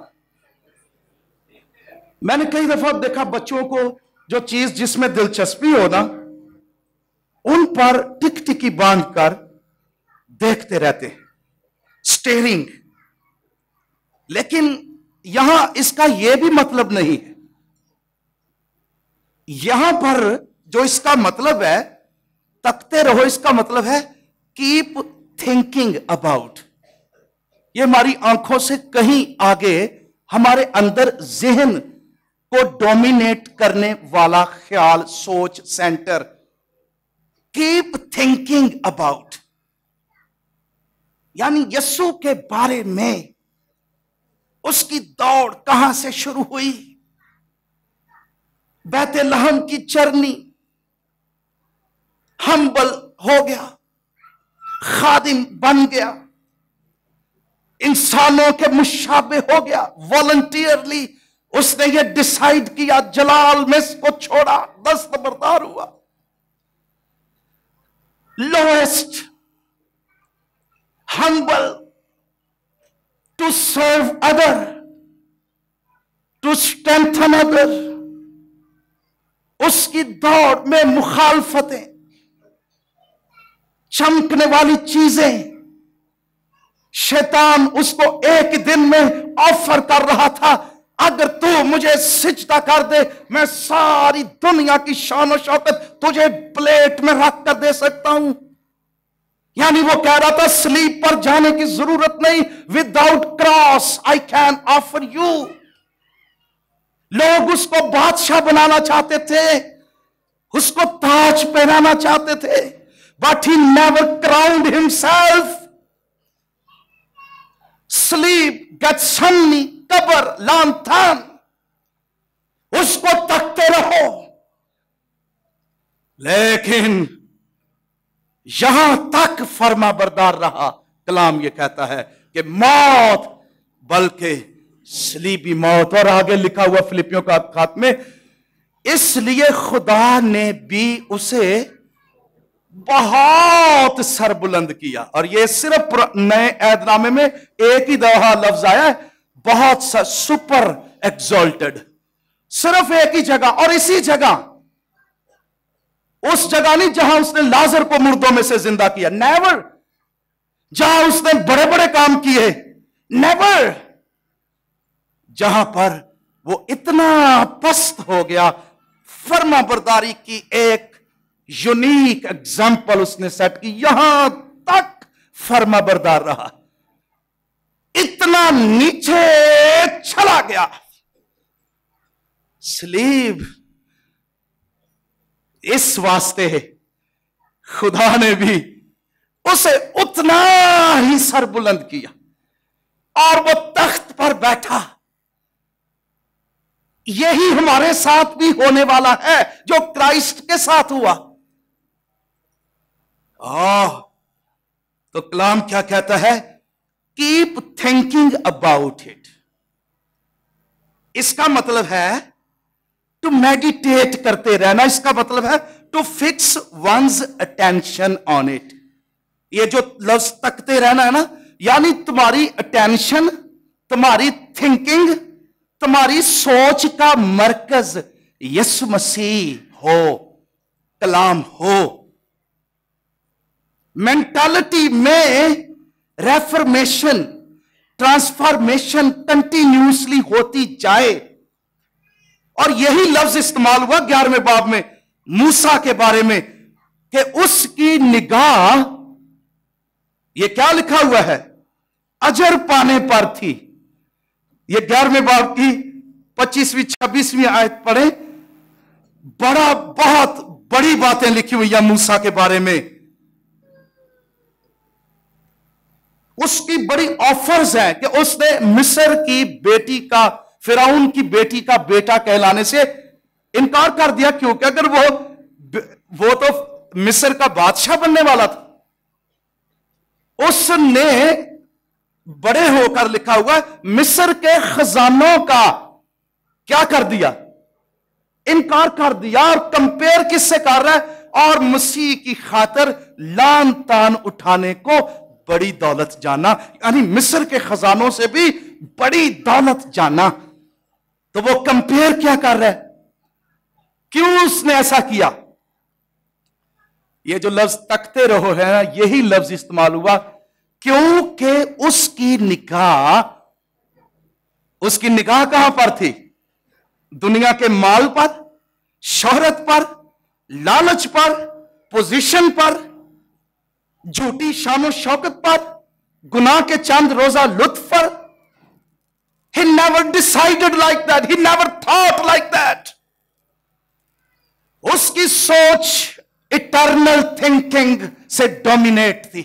मैंने कई दफा देखा बच्चों को जो चीज जिसमें दिलचस्पी हो ना, उन पर टिक टिकी बांध कर देखते रहते हैं, स्टेरिंग। लेकिन यहां इसका यह भी मतलब नहीं है। यहां पर जो इसका मतलब है, तकते रहो, इसका मतलब है कीप थिंकिंग अबाउट। ये हमारी आंखों से कहीं आगे हमारे अंदर जहन को डोमिनेट करने वाला ख्याल, सोच सेंटर। कीप थिंकिंग अबाउट, यानी यीशु के बारे में। उसकी दौड़ कहां से शुरू हुई? बैतलहम की चरनी, हम्बल हो गया, खादिम बन गया, इंसानों के मुशाबे हो गया। वॉलंटियरली उसने ये डिसाइड किया, जलाल में इसको छोड़ा, दस्तबरदार हुआ। Lowest, humble, to serve other, to strengthen other. उसकी दौड़ में मुखालफतें, चमकने वाली चीजें, शैतान उसको एक दिन में ऑफर कर रहा था, अगर तू मुझे सिजदा कर दे, मैं सारी दुनिया की शान और शौकत तुझे प्लेट में रख कर दे सकता हूं। यानी वो कह रहा था स्लीप पर जाने की जरूरत नहीं, without cross I can offer you. लोग उसको बादशाह बनाना चाहते थे, उसको ताज पहनाना चाहते थे, but he never crowned himself. Sleep, Gethsemane, कब्र, लांथन, उसको तकते रहो। लेकिन यहां तक फर्मा बरदार रहा। कलाम यह कहता है कि मौत, बल्कि सलीबी मौत। और आगे लिखा हुआ फिलिपियों का खात में, इसलिए खुदा ने भी उसे बहुत सरबुलंद किया। और यह सिर्फ नए ऐदनामे में एक ही दफा लफ्ज आया है, बहुत सा, सुपर एक्सॉल्टेड, सिर्फ एक ही जगह। और इसी जगह, उस जगह नहीं जहां उसने लाजर को मुर्दों में से जिंदा किया, नेवर। जहां उसने बड़े बड़े काम किए, नेवर। जहां पर वो इतना पस्त हो गया, फर्मा बरदारी की एक यूनिक एग्जाम्पल उसने सेट की। यहां तक फर्मा बरदार रहा, इतना नीचे चला गया। सलीब, इस वास्ते खुदा ने भी उसे उतना ही सर बुलंद किया और वो तख्त पर बैठा। यही हमारे साथ भी होने वाला है जो क्राइस्ट के साथ हुआ। आ, तो कलाम क्या कहता है? Keep thinking about it. इसका मतलब है टू मेडिटेट करते रहना। इसका मतलब है to fix once attention on it. ये जो लफ्ज तकते रहना है ना, यानी तुम्हारी अटेंशन तुम्हारी थिंकिंग, तुम्हारी सोच का मरकज यीशु मसीह हो, कलाम हो। मेंटालिटी में रेफर्मेशन, ट्रांसफॉर्मेशन कंटिन्यूसली होती जाए। और यही लफ्ज इस्तेमाल हुआ ग्यारहवें बाब में मूसा के बारे में कि उसकी निगाह, ये क्या लिखा हुआ है, अजर पाने पर थी। ये ग्यारहवें बाब की पच्चीसवीं छब्बीसवीं आयत पढ़े, बड़ा बहुत बड़ी बातें लिखी हुई है मूसा के बारे में। उसकी बड़ी ऑफर्स हैं कि उसने मिस्र की बेटी का, फिरौन की बेटी का बेटा कहलाने से इनकार कर दिया, क्योंकि अगर वो वो तो मिस्र का बादशाह बनने वाला था। उसने बड़े होकर, लिखा हुआ है, मिस्र के खजानों का क्या कर दिया, इनकार कर दिया। और कंपेयर किससे कर रहा है, और मसीह की खातिर लान तान उठाने को बड़ी दौलत जाना, यानी मिस्र के खजानों से भी बड़ी दौलत जाना। तो वो कंपेयर क्या कर रहा है, क्यों उसने ऐसा किया? ये जो लफ्ज तकते रहो है ना, यही लफ्ज इस्तेमाल हुआ, क्योंकि उसकी निगाह, उसकी निगाह कहां पर थी? दुनिया के माल पर, शोहरत पर, लालच पर, पोजीशन पर, झूठी शानो शौकत पर, गुनाह के चंद रोजा लुत्फ पर। He never decided like that. He never thought like that. उसकी सोच इटर्नल थिंकिंग से डोमिनेट थी।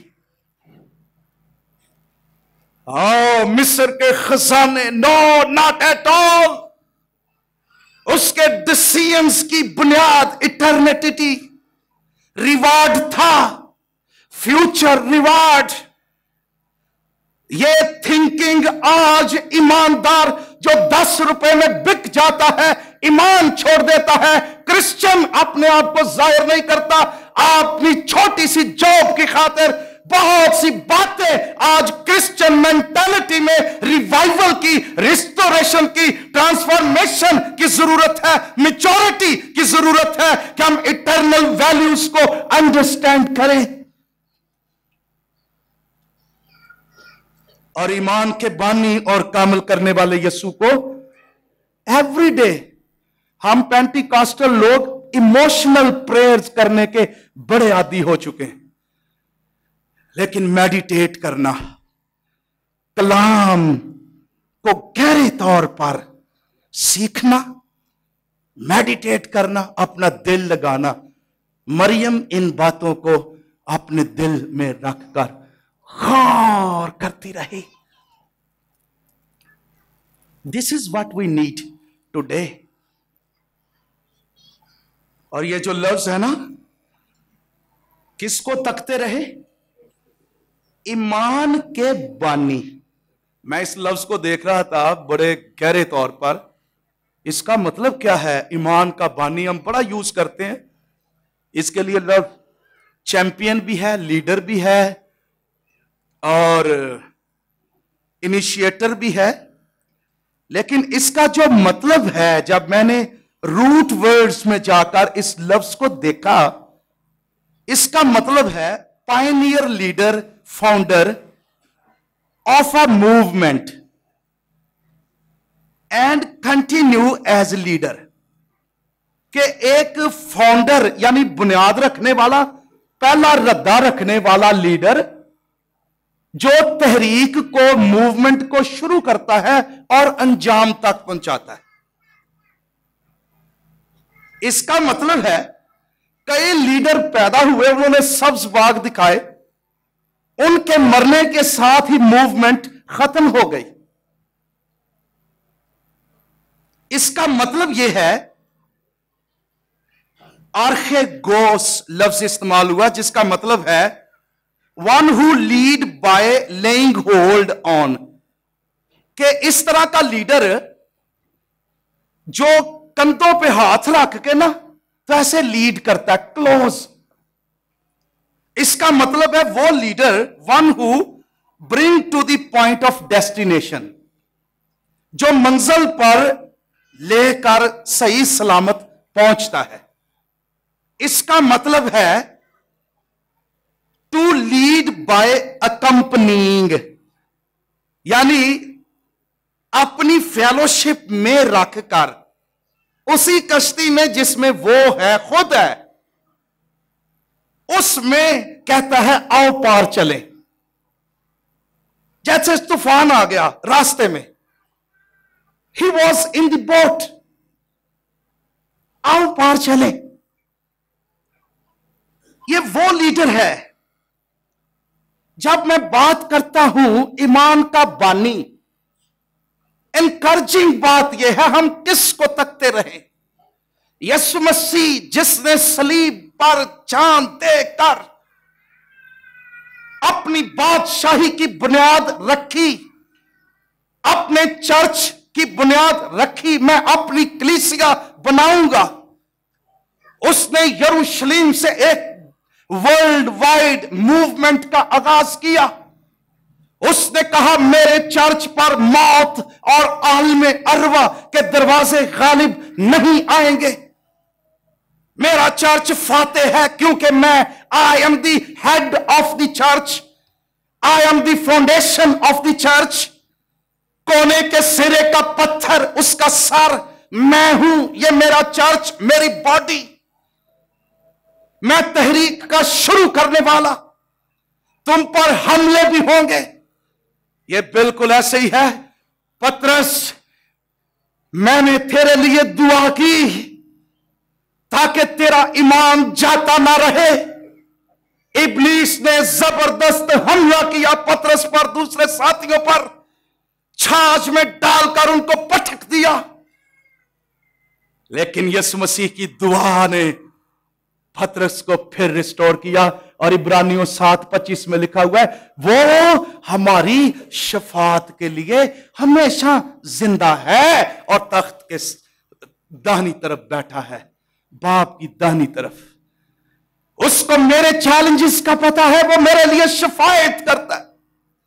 ओ मिस्र के खजाने, नो नॉट एट ऑल। उसके डिसीजंस की बुनियाद इटर्निटी, रिवार्ड था, फ्यूचर रिवार्ड। ये थिंकिंग आज ईमानदार जो दस रुपए में बिक जाता है, ईमान छोड़ देता है, क्रिश्चियन अपने आप को जाहिर नहीं करता, अपनी छोटी सी जॉब की खातिर बहुत सी बातें आज क्रिश्चियन मेंटालिटी में रिवाइवल की, रिस्टोरेशन की, ट्रांसफॉर्मेशन की जरूरत है, मैच्योरिटी की जरूरत है कि हम इटर्नल वैल्यूज को अंडरस्टैंड करें। और ईमान के बानी और कामिल करने वाले यीशु को एवरी डे हम पेंटिकॉस्टल लोग इमोशनल प्रेयर्स करने के बड़े आदी हो चुके हैं, लेकिन मेडिटेट करना, कलाम को गहरे तौर पर सीखना, मेडिटेट करना, अपना दिल लगाना, मरियम इन बातों को अपने दिल में रखकर गौर करती रही। This is what we need today. और ये जो लफ्ज है ना, किसको तकते रहे? ईमान के बानी। मैं इस लफ्ज को देख रहा था बड़े गहरे तौर पर। इसका मतलब क्या है? ईमान का बानी हम बड़ा यूज करते हैं, इसके लिए लफ्ज चैंपियन भी है, लीडर भी है और इनिशिएटर भी है। लेकिन इसका जो मतलब है, जब मैंने रूट वर्ड्स में जाकर इस लफ्ज को देखा, इसका मतलब है pioneer, leader, founder of a movement and continue as leader. कि एक फाउंडर यानी बुनियाद रखने वाला, पहला रद्दा रखने वाला लीडर जो तहरीक को, मूवमेंट को शुरू करता है और अंजाम तक पहुंचाता है। इसका मतलब है कई लीडर पैदा हुए, उन्होंने सब्ज बाग दिखाए, उनके मरने के साथ ही मूवमेंट खत्म हो गई। इसका मतलब यह है, आर्खे गोस लफ्ज इस्तेमाल हुआ, जिसका मतलब है one who lead by laying hold on. कि इस तरह का लीडर जो कंधों पे हाथ रख के ना वैसे लीड करता है, क्लोज। इसका मतलब है वो leader one who bring to the point of destination, جو منزل پر لے کر صحیح سلامت پہنچتا ہے. اس کا مطلب ہے ٹو لیڈ بائی اکمپنیگ، یعنی اپنی فیلوشپ میں رکھ کر اسی کشتی میں جس میں وہ ہے خود ہے، اس میں کہتا ہے آؤ پار چلیں. جیسے طوفان آ گیا راستے میں، he was in the boat, آؤ پار چلیں. یہ وہ لیڈر ہے. جب میں بات کرتا ہوں ایمان کا بانی، انکرجنگ بات یہ ہے ہم کس کو تکتے رہیں؟ یسوع مسیح جس نے صلیب پر جان دے کر اپنی بادشاہی کی بنیاد رکھی، اپنے چرچ کی بنیاد رکھی، میں اپنی کلیسیا بناؤں گا. اس نے یروشلم سے ایک ورلڈ وائڈ موومنٹ کا آغاز کیا. اس نے کہا میرے چرچ پر موت اور عالم ارواح کے دروازے غالب نہیں آئیں گے. میرا چرچ فاتح ہے کیونکہ میں I am the head of the church, I am the foundation of the church. کونے کے سرے کا پتھر، اس کا سر میں ہوں. یہ میرا چرچ، میری باڈی، میں تحریک کا شروع کرنے والا. تم پر حملے بھی ہوں گے. یہ بالکل ایسے ہی ہے. پترس، میں نے تیرے لیے دعا کی تاکہ تیرا ایمان جاتا نہ رہے. ابلیس نے زبردست حملہ کیا پترس پر، دوسرے ساتھیوں پر، چھاچ میں ڈال کر ان کو پٹک دیا. لیکن یسوع مسیح کی دعا نے پترس کو پھر ریسٹور کیا، اور عبرانیوں سات پچیس میں لکھا ہوا ہے وہ ہماری شفاعت کے لیے ہمیشہ زندہ ہے اور تخت کے داہنی طرف بیٹھا ہے، باپ کی داہنی طرف. اس کو میرے چیلنجز کا پتا ہے، وہ میرے لیے شفاعت کرتا ہے.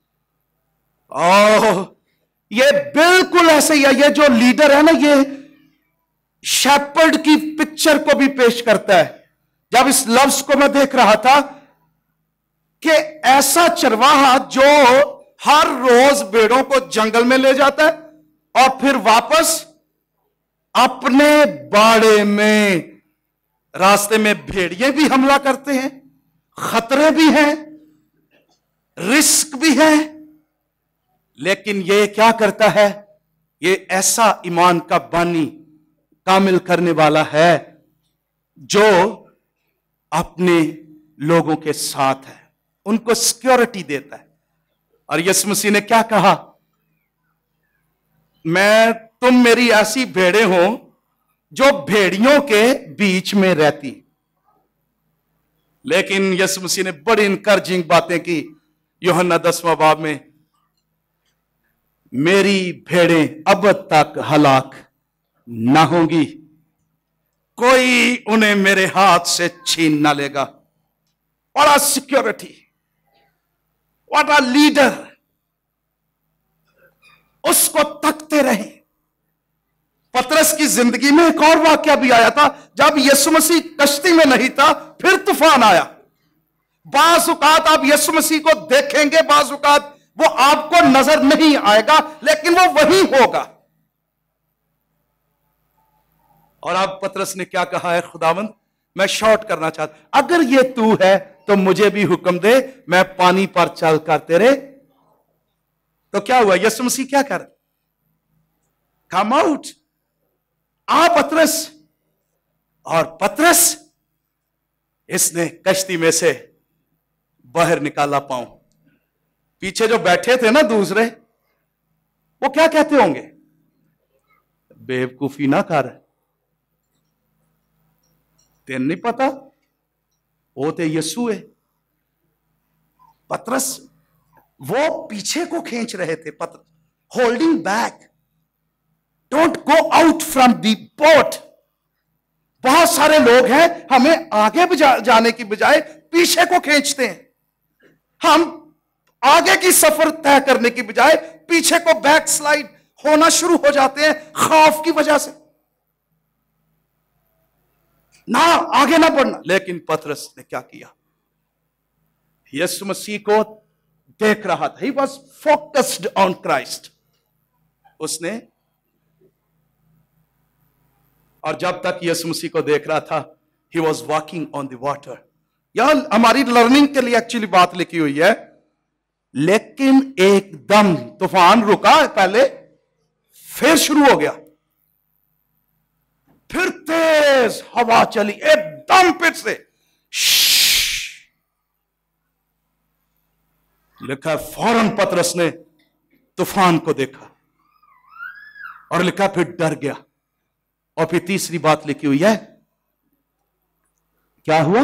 اوہ، یہ بالکل ایسے ہی ہے. یہ جو لیڈر ہے نا، یہ شیپرڈ کی پکچر کو بھی پیش کرتا ہے. جب اس لفظ کو میں دیکھ رہا تھا کہ ایسا چرواہا جو ہر روز بھیڑوں کو جنگل میں لے جاتا ہے اور پھر واپس اپنے باڑے میں، راستے میں بھیڑیے بھی حملہ کرتے ہیں، خطرے بھی ہیں، رسک بھی ہے، لیکن یہ کیا کرتا ہے؟ یہ ایسا ایمان کا بانی کامل کرنے والا ہے جو اپنے لوگوں کے ساتھ ہے، ان کو سیکیورٹی دیتا ہے. اور یسوع مسیح نے کیا کہا؟ میں تم میری ایسی بھیڑیں ہوں جو بھیڑیوں کے بیچ میں رہتی. لیکن یسوع مسیح نے بڑی انکرجنگ باتیں کی. یوحنا دسواں باب میں، میری بھیڑیں ابد تک ہلاک نہ ہوں گی، کوئی انہیں میرے ہاتھ سے چھین نہ لے گا. بڑا سیکیورٹی، واٹ اے لیڈر. اس کو تکتے رہیں. پترس کی زندگی میں ایک اور واقعہ بھی آیا تھا. جب یسوع مسیح کشتی میں نہیں تھا، پھر طوفان آیا. بعض اوقات آپ یسوع مسیح کو دیکھیں گے، بعض اوقات وہ آپ کو نظر نہیں آئے گا، لیکن وہ وہی ہوگا. اور اب پترس نے کیا کہا ہے؟ خداوند، میں شارٹ کرنا چاہتا، اگر یہ تو ہے تو مجھے بھی حکم دے، میں پانی پر چل کر تیرے. تو کیا ہوا؟ یسوع مسیح کیا کر؟ کم آؤٹ، آ پترس. اور پترس اس نے کشتی میں سے باہر نکالا پاؤں. پیچھے جو بیٹھے تھے نا دوسرے، وہ کیا کہتے ہوں گے؟ بیوقوفی نہ کر، تین نہیں پتا وہ تے یسوع ہے. پترس وہ پیچھے کو کھینچ رہے تھے، پترس holding back, don't go out from the boat. بہت سارے لوگ ہیں ہمیں آگے جانے کی بجائے پیچھے کو کھینچتے ہیں. ہم آگے کی سفر طے کرنے کی بجائے پیچھے کو بیک سلائیڈ ہونا شروع ہو جاتے ہیں خوف کی وجہ سے، نہ آگے نہ بڑھنا. لیکن پترس نے کیا کیا؟ یسوع مسیح کو دیکھ رہا تھا. He was focused on Christ. اس نے، اور جب تک یسوع مسیح کو دیکھ رہا تھا he was walking on the water. یہاں ہماری لرننگ کے لیے ایکچولی بات لکھی ہوئی ہے. لیکن ایک دم طوفان رکا پہلے، پھر شروع ہو گیا، پھر تیز ہوا چلی ایک دم پھر سے. لکھا فوراً پترس نے طوفان کو دیکھا اور لکھا پھر ڈر گیا. اور پھر تیسری بات لکھی ہوئی ہے، کیا ہوا؟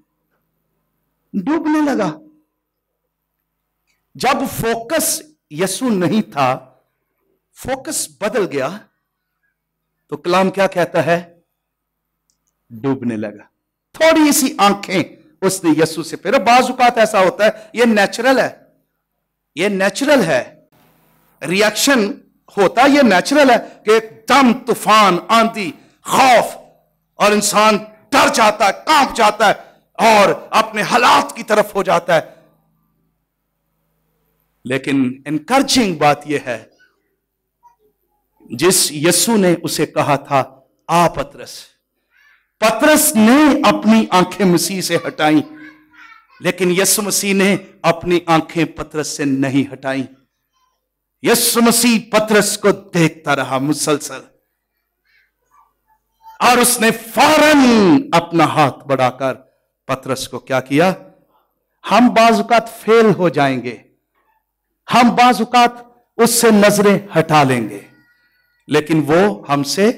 ڈوبنے لگا. جب فوکس یسوع نہیں تھا، فوکس بدل گیا، تو کلام کیا کہتا ہے؟ ڈوبنے لگا. تھوڑی سی آنکھیں اس نے یسوع سے پھر. بعض اوقات ایسا ہوتا ہے، یہ نیچرل ہے، یہ نیچرل ہے، ریاکشن ہوتا ہے، یہ نیچرل ہے کہ ایک دم طوفان، آندھی، خوف، اور انسان ڈر جاتا ہے، کانپ جاتا ہے اور اپنے حالات کی طرف ہو جاتا ہے. لیکن انکریجنگ بات یہ ہے، جس یسوع نے اسے کہا تھا آ پترس، پترس نے اپنی آنکھیں مسیح سے ہٹائیں، لیکن یسوع مسیح نے اپنی آنکھیں پترس سے نہیں ہٹائیں. یسوع مسیح پترس کو دیکھتا رہا مسلسل، اور اس نے فوراً اپنا ہاتھ بڑھا کر پترس کو کیا کیا؟ ہم بعض اوقات فیل ہو جائیں گے، ہم بعض اوقات اس سے نظریں ہٹا لیں گے، لیکن وہ ہم سے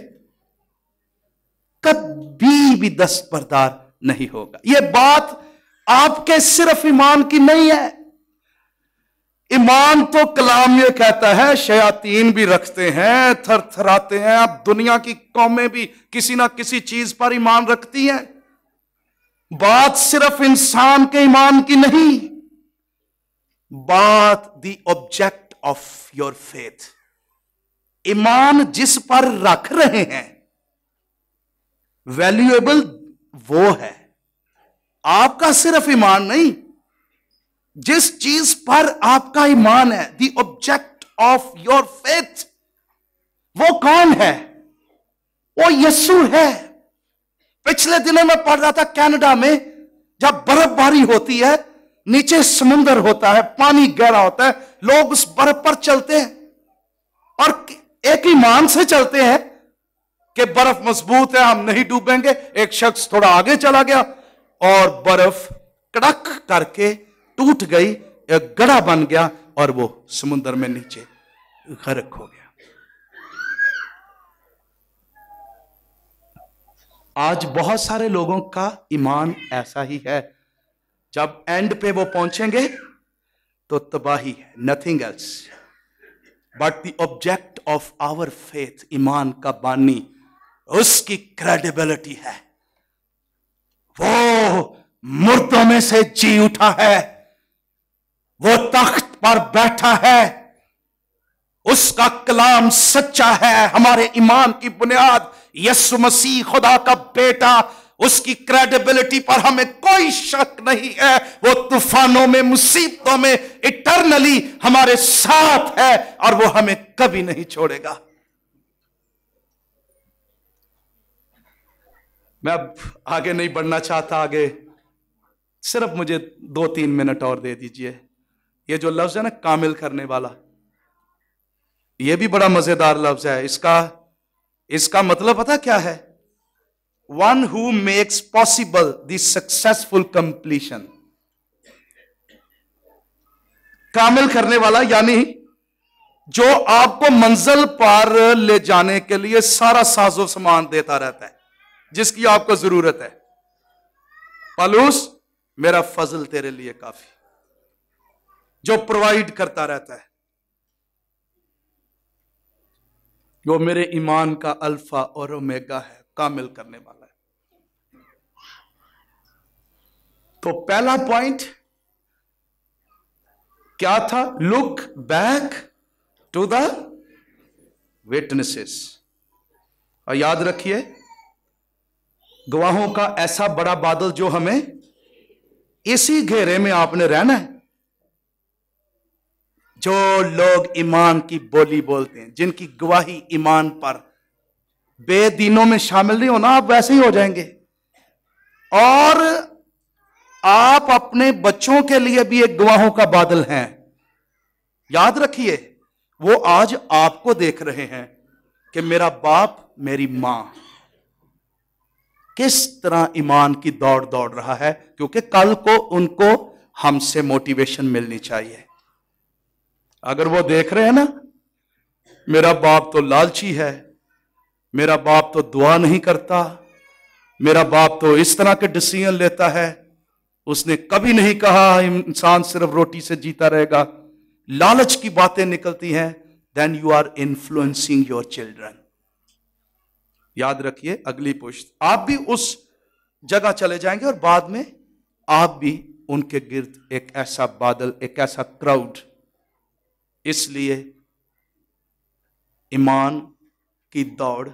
کبھی بھی دستبردار نہیں ہوگا. یہ بات آپ کے صرف ایمان کی نہیں ہے. ایمان تو کلام یہ کہتا ہے شیاطین بھی رکھتے ہیں، تھر تھراتے ہیں. اب دنیا کی قومیں بھی کسی نہ کسی چیز پر ایمان رکھتی ہیں. بات صرف انسان کے ایمان کی نہیں، بات the object of your faith. ایمان جس پر رکھ رہے ہیں ویلیویبل وہ ہے. آپ کا صرف ایمان نہیں، جس چیز پر آپ کا ایمان ہے، the object of your faith, وہ کون ہے؟ وہ یسوع ہے. پچھلے دنوں میں پڑھ رہا تھا کینیڈا میں جب برف باری ہوتی ہے، نیچے سمندر ہوتا ہے، پانی گہرا ہوتا ہے، لوگ اس برف پر چلتے ہیں اور ایک ایمان سے چلتے ہیں کہ برف مضبوط ہے، ہم نہیں ڈوبیں گے. ایک شخص تھوڑا آگے چلا گیا اور برف کڑک کر کے ٹوٹ گئی، ایک گڑھا بن گیا اور وہ سمندر میں نیچے غرق ہو گیا. آج بہت سارے لوگوں کا ایمان ایسا ہی ہے، جب اینڈ پہ وہ پہنچیں گے تو تباہی ہے، nothing else. But the object of our faith, ایمان کا بانی، اس کی کریڈیبلٹی ہے. وہ مردوں میں سے جی اٹھا ہے، وہ تخت پر بیٹھا ہے، اس کا کلام سچا ہے. ہمارے ایمان کی بنیاد یسوع مسیح خدا کا بیٹا، اس کی کریڈیبلٹی پر ہمیں کوئی شک نہیں ہے. وہ طوفانوں میں، مصیبتوں میں ایٹرنلی ہمارے ساتھ ہے اور وہ ہمیں کبھی نہیں چھوڑے گا. میں اب آگے نہیں بڑھنا چاہتا، آگے صرف مجھے دو تین منٹ اور دے دیجئے. یہ جو لفظ ہے نا کامل کرنے والا، یہ بھی بڑا مزیدار لفظ ہے. اس کا اس کا مطلب پتہ کیا ہے؟ One who makes possible the successful completion. کامل کرنے والا یعنی جو آپ کو منزل پر لے جانے کے لیے سارا ساز و سامان دیتا رہتا ہے جس کی آپ کو ضرورت ہے. پالوس، میرا فضل تیرے لیے کافی، جو پرووائڈ کرتا رہتا ہے، وہ میرے ایمان کا الفا اور اومیگا ہے، کامل کرنے والا ہے. تو پہلا پوائنٹ کیا تھا؟ Look back to the witnesses. और याद रखिए, गवाहों का ऐसा बड़ा बादल जो हमें इसी घेरे में आपने रहना है। जो लोग ईमान की बोली बोलते हैं, जिनकी गवाही ईमान पर, बेदीनों में शामिल नहीं होना, आप वैसे ही हो जाएंगे। और आप अपने बच्चों के लिए भी एक गवाहों का बादल हैं। याद रखिए, वो आज आपको देख रहे हैं कि मेरा बाप, मेरी मां किस तरह ईमान की दौड़ दौड़ रहा है, क्योंकि कल को उनको हमसे मोटिवेशन मिलनी चाहिए। अगर वो देख रहे हैं ना, मेरा बाप तो लालची है, मेरा बाप तो दुआ नहीं करता, मेरा बाप तो इस तरह के डिसीजन लेता है, उसने कभी नहीं कहा इंसान सिर्फ रोटी से जीता रहेगा, लालच की बातें निकलती हैं, then you are influencing your children. याद रखिए, अगली पुश्त, आप भी उस जगह चले जाएंगे और बाद में आप भी उनके गिर्द एक ऐसा बादल, एक ऐसा क्राउड। इसलिए ईमान की दौड़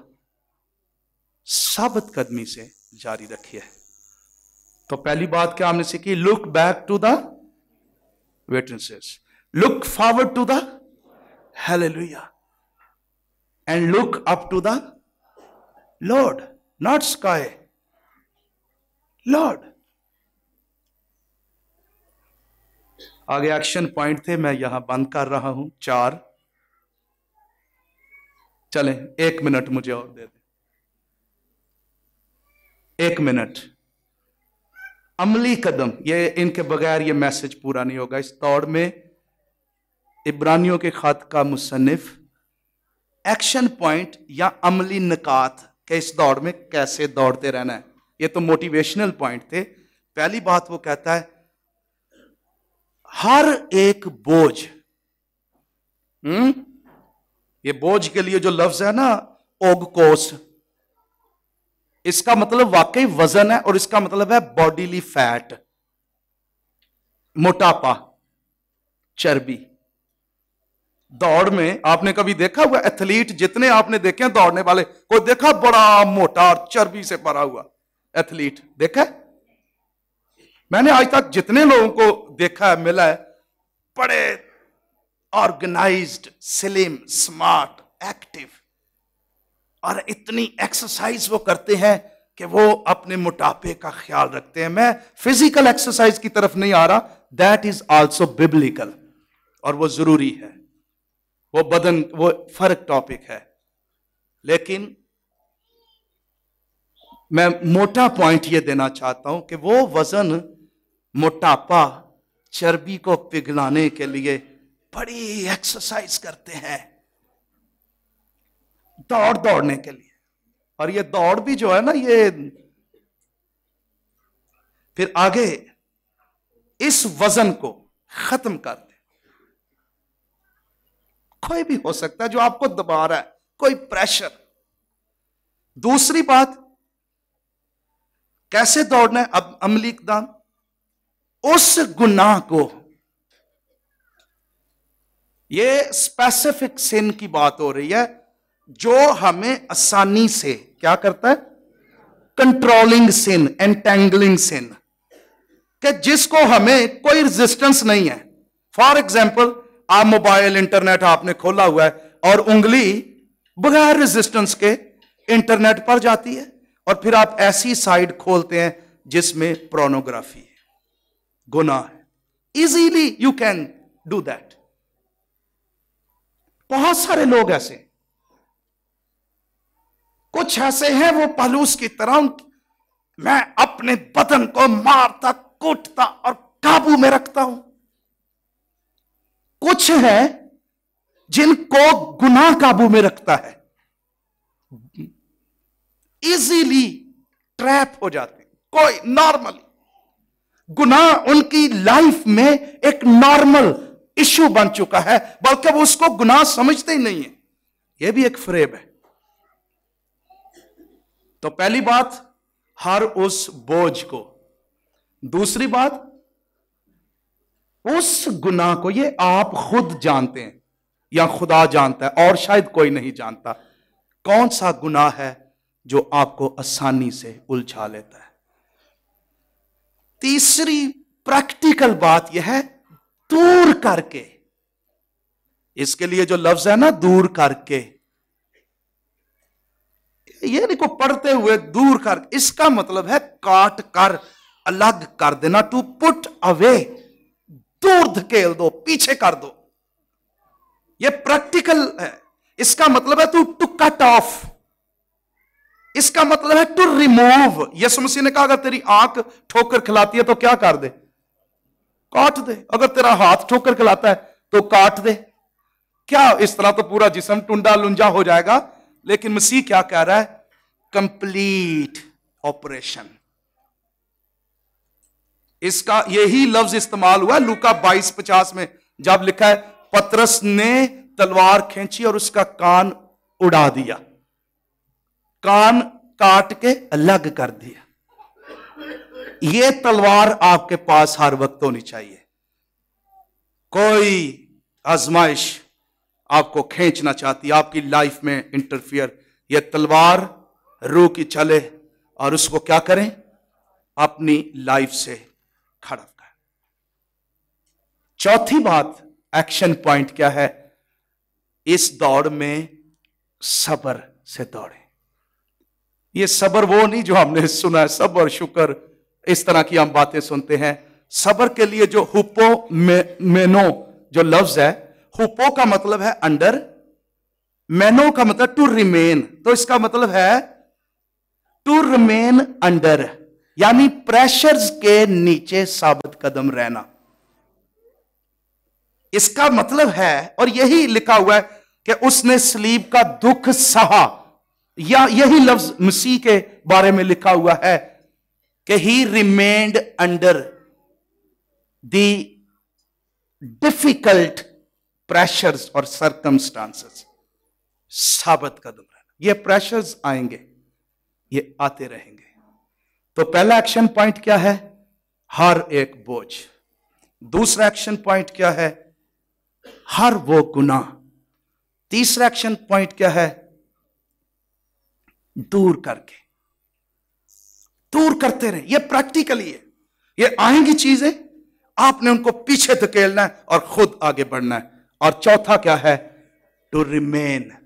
साबित कदमी से जारी रखिए। तो पहली बात क्या हमने सीखी? Look back to the witnesses, look forward to the hallelujah, and look up to the Lord, not sky, Lord. आगे एक्शन पॉइंट थे, मैं यहां बंद कर रहा हूं, चार। चलें, एक मिनट मुझे और दे दें, एक मिनट। अमली कदम, ये इनके बगैर ये मैसेज पूरा नहीं होगा। इस दौड़ में इब्रानियों के खत का मुसन्निफ एक्शन पॉइंट या अमली निकात कि इस दौड़ में कैसे दौड़ते रहना है, ये तो मोटिवेशनल पॉइंट थे। पहली बात वो कहता है, हर एक बोझ, हम्म ये बोझ के लिए जो लफ्ज है ना, ओगकोस, इसका मतलब वाकई वजन है, और इसका मतलब है बॉडीली फैट, मोटापा, चर्बी। दौड़ में आपने कभी देखा हुआ एथलीट, जितने आपने देखे हैं दौड़ने वाले, कोई देखा बड़ा मोटा और चर्बी से भरा हुआ एथलीट देखा? मैंने आज तक जितने लोगों को देखा है, मिला है, बड़े ऑर्गेनाइज्ड, स्लिम, स्मार्ट, एक्टिव, और इतनी एक्सरसाइज वो करते हैं कि वो अपने मोटापे का ख्याल रखते हैं। मैं फिजिकल एक्सरसाइज की तरफ नहीं आ रहा, दैट इज आल्सो बिब्लिकल, और वो जरूरी है, वो बदन, वो फर्क टॉपिक है। लेकिन मैं मोटा पॉइंट ये देना चाहता हूं कि वो वजन, मोटापा, चर्बी को पिघलाने के लिए बड़ी एक्सरसाइज करते हैं, दौड़ दौड़ने के लिए। और ये दौड़ भी जो है ना, ये फिर आगे इस वजन को खत्म कर दे। कोई भी हो सकता है जो आपको दबा रहा है, कोई प्रेशर। दूसरी बात, कैसे दौड़ना है? अब अमली इक़दाम, उस गुनाह को, ये स्पेसिफिक सिन की बात हो रही है जो हमें आसानी से क्या करता है? कंट्रोलिंग सिन, एंटेंगलिंग सिन, कि जिसको हमें कोई रेजिस्टेंस नहीं है। फॉर एग्जाम्पल, आप मोबाइल, इंटरनेट आपने खोला हुआ है और उंगली बगैर रेजिस्टेंस के इंटरनेट पर जाती है, और फिर आप ऐसी साइट खोलते हैं जिसमें पोर्नोग्राफी है, गुनाह है। Easily you can do that. बहुत सारे लोग ऐसे, कुछ ऐसे हैं वो पहलूस की तरह, मैं अपने बदन को मारता, कूटता और काबू में रखता हूं। कुछ है जिनको गुनाह काबू में रखता है, इजीली ट्रैप हो जाते हैं। कोई नॉर्मली गुनाह उनकी लाइफ में एक नॉर्मल इश्यू बन चुका है, बल्कि वो उसको गुनाह समझते ही नहीं है। यह भी एक फ्रेब है। तो पहली बात, हर उस बोझ को। दूसरी बात, उस गुनाह को, ये आप खुद जानते हैं, या खुदा जानता है और शायद कोई नहीं जानता। कौन सा गुनाह है जो आपको आसानी से उलझा लेता है? तीसरी प्रैक्टिकल बात यह है, दूर करके। इसके लिए जो लफ्ज है ना, दूर करके, ये नहीं को पढ़ते हुए दूर कर, इसका मतलब है काट कर, अलग कर देना, टू पुट अवे, दूर धकेल दो, पीछे कर दो। ये प्रैक्टिकल है। इसका मतलब है टू टू कट ऑफ, इसका मतलब है टू रिमूव। यीशु मसीह ने कहा अगर तेरी आंख ठोकर खिलाती है तो क्या कर दे? काट दे। अगर तेरा हाथ ठोकर खिलाता है तो काट दे। क्या इस तरह तो पूरा जिस्म टुंडा लुंजा हो जाएगा? लेकिन मसीह क्या कह रहा है? Complete operation. इसका यही लफ्ज इस्तेमाल हुआ लूका बाईस पचास में, जब लिखा है पतरस ने तलवार खींची और उसका कान उड़ा दिया, कान काट के अलग कर दिया। यह तलवार आपके पास हर वक्त होनी चाहिए। कोई आजमाइश आपको खींचना चाहती, आपकी लाइफ में इंटरफियर, यह तलवार रूह की चले और उसको क्या करें? अपनी लाइफ से खड़ा कर। चौथी बात, एक्शन पॉइंट क्या है? इस दौड़ में सब्र से दौड़े। ये सब्र वो नहीं जो हमने सुना है, सब्र शुक्र इस तरह की हम बातें सुनते हैं। सब्र के लिए जो हुपो में, मेनो जो लफ्ज है, हुपो का मतलब है अंडर, मेनो का मतलब टू रिमेन। तो इसका मतलब है टू रिमेन अंडर, यानी प्रेशर्स के नीचे साबित कदम रहना। इसका मतलब है, और यही लिखा हुआ है कि उसने सलीब का दुख सहा, या यही लफ्ज मसीह के बारे में लिखा हुआ है कि he remained under the difficult pressures और सर्कमस्टांसेस। साबित कदम रहना। ये प्रेशर्स आएंगे, ये आते रहेंगे। तो पहला एक्शन पॉइंट क्या है? हर एक बोझ। दूसरा एक्शन पॉइंट क्या है? हर वो गुनाह। तीसरा एक्शन पॉइंट क्या है? दूर करके, दूर करते रहे। ये प्रैक्टिकली है, ये आएंगी चीजें, आपने उनको पीछे धकेलना है और खुद आगे बढ़ना है। और चौथा क्या है? To remain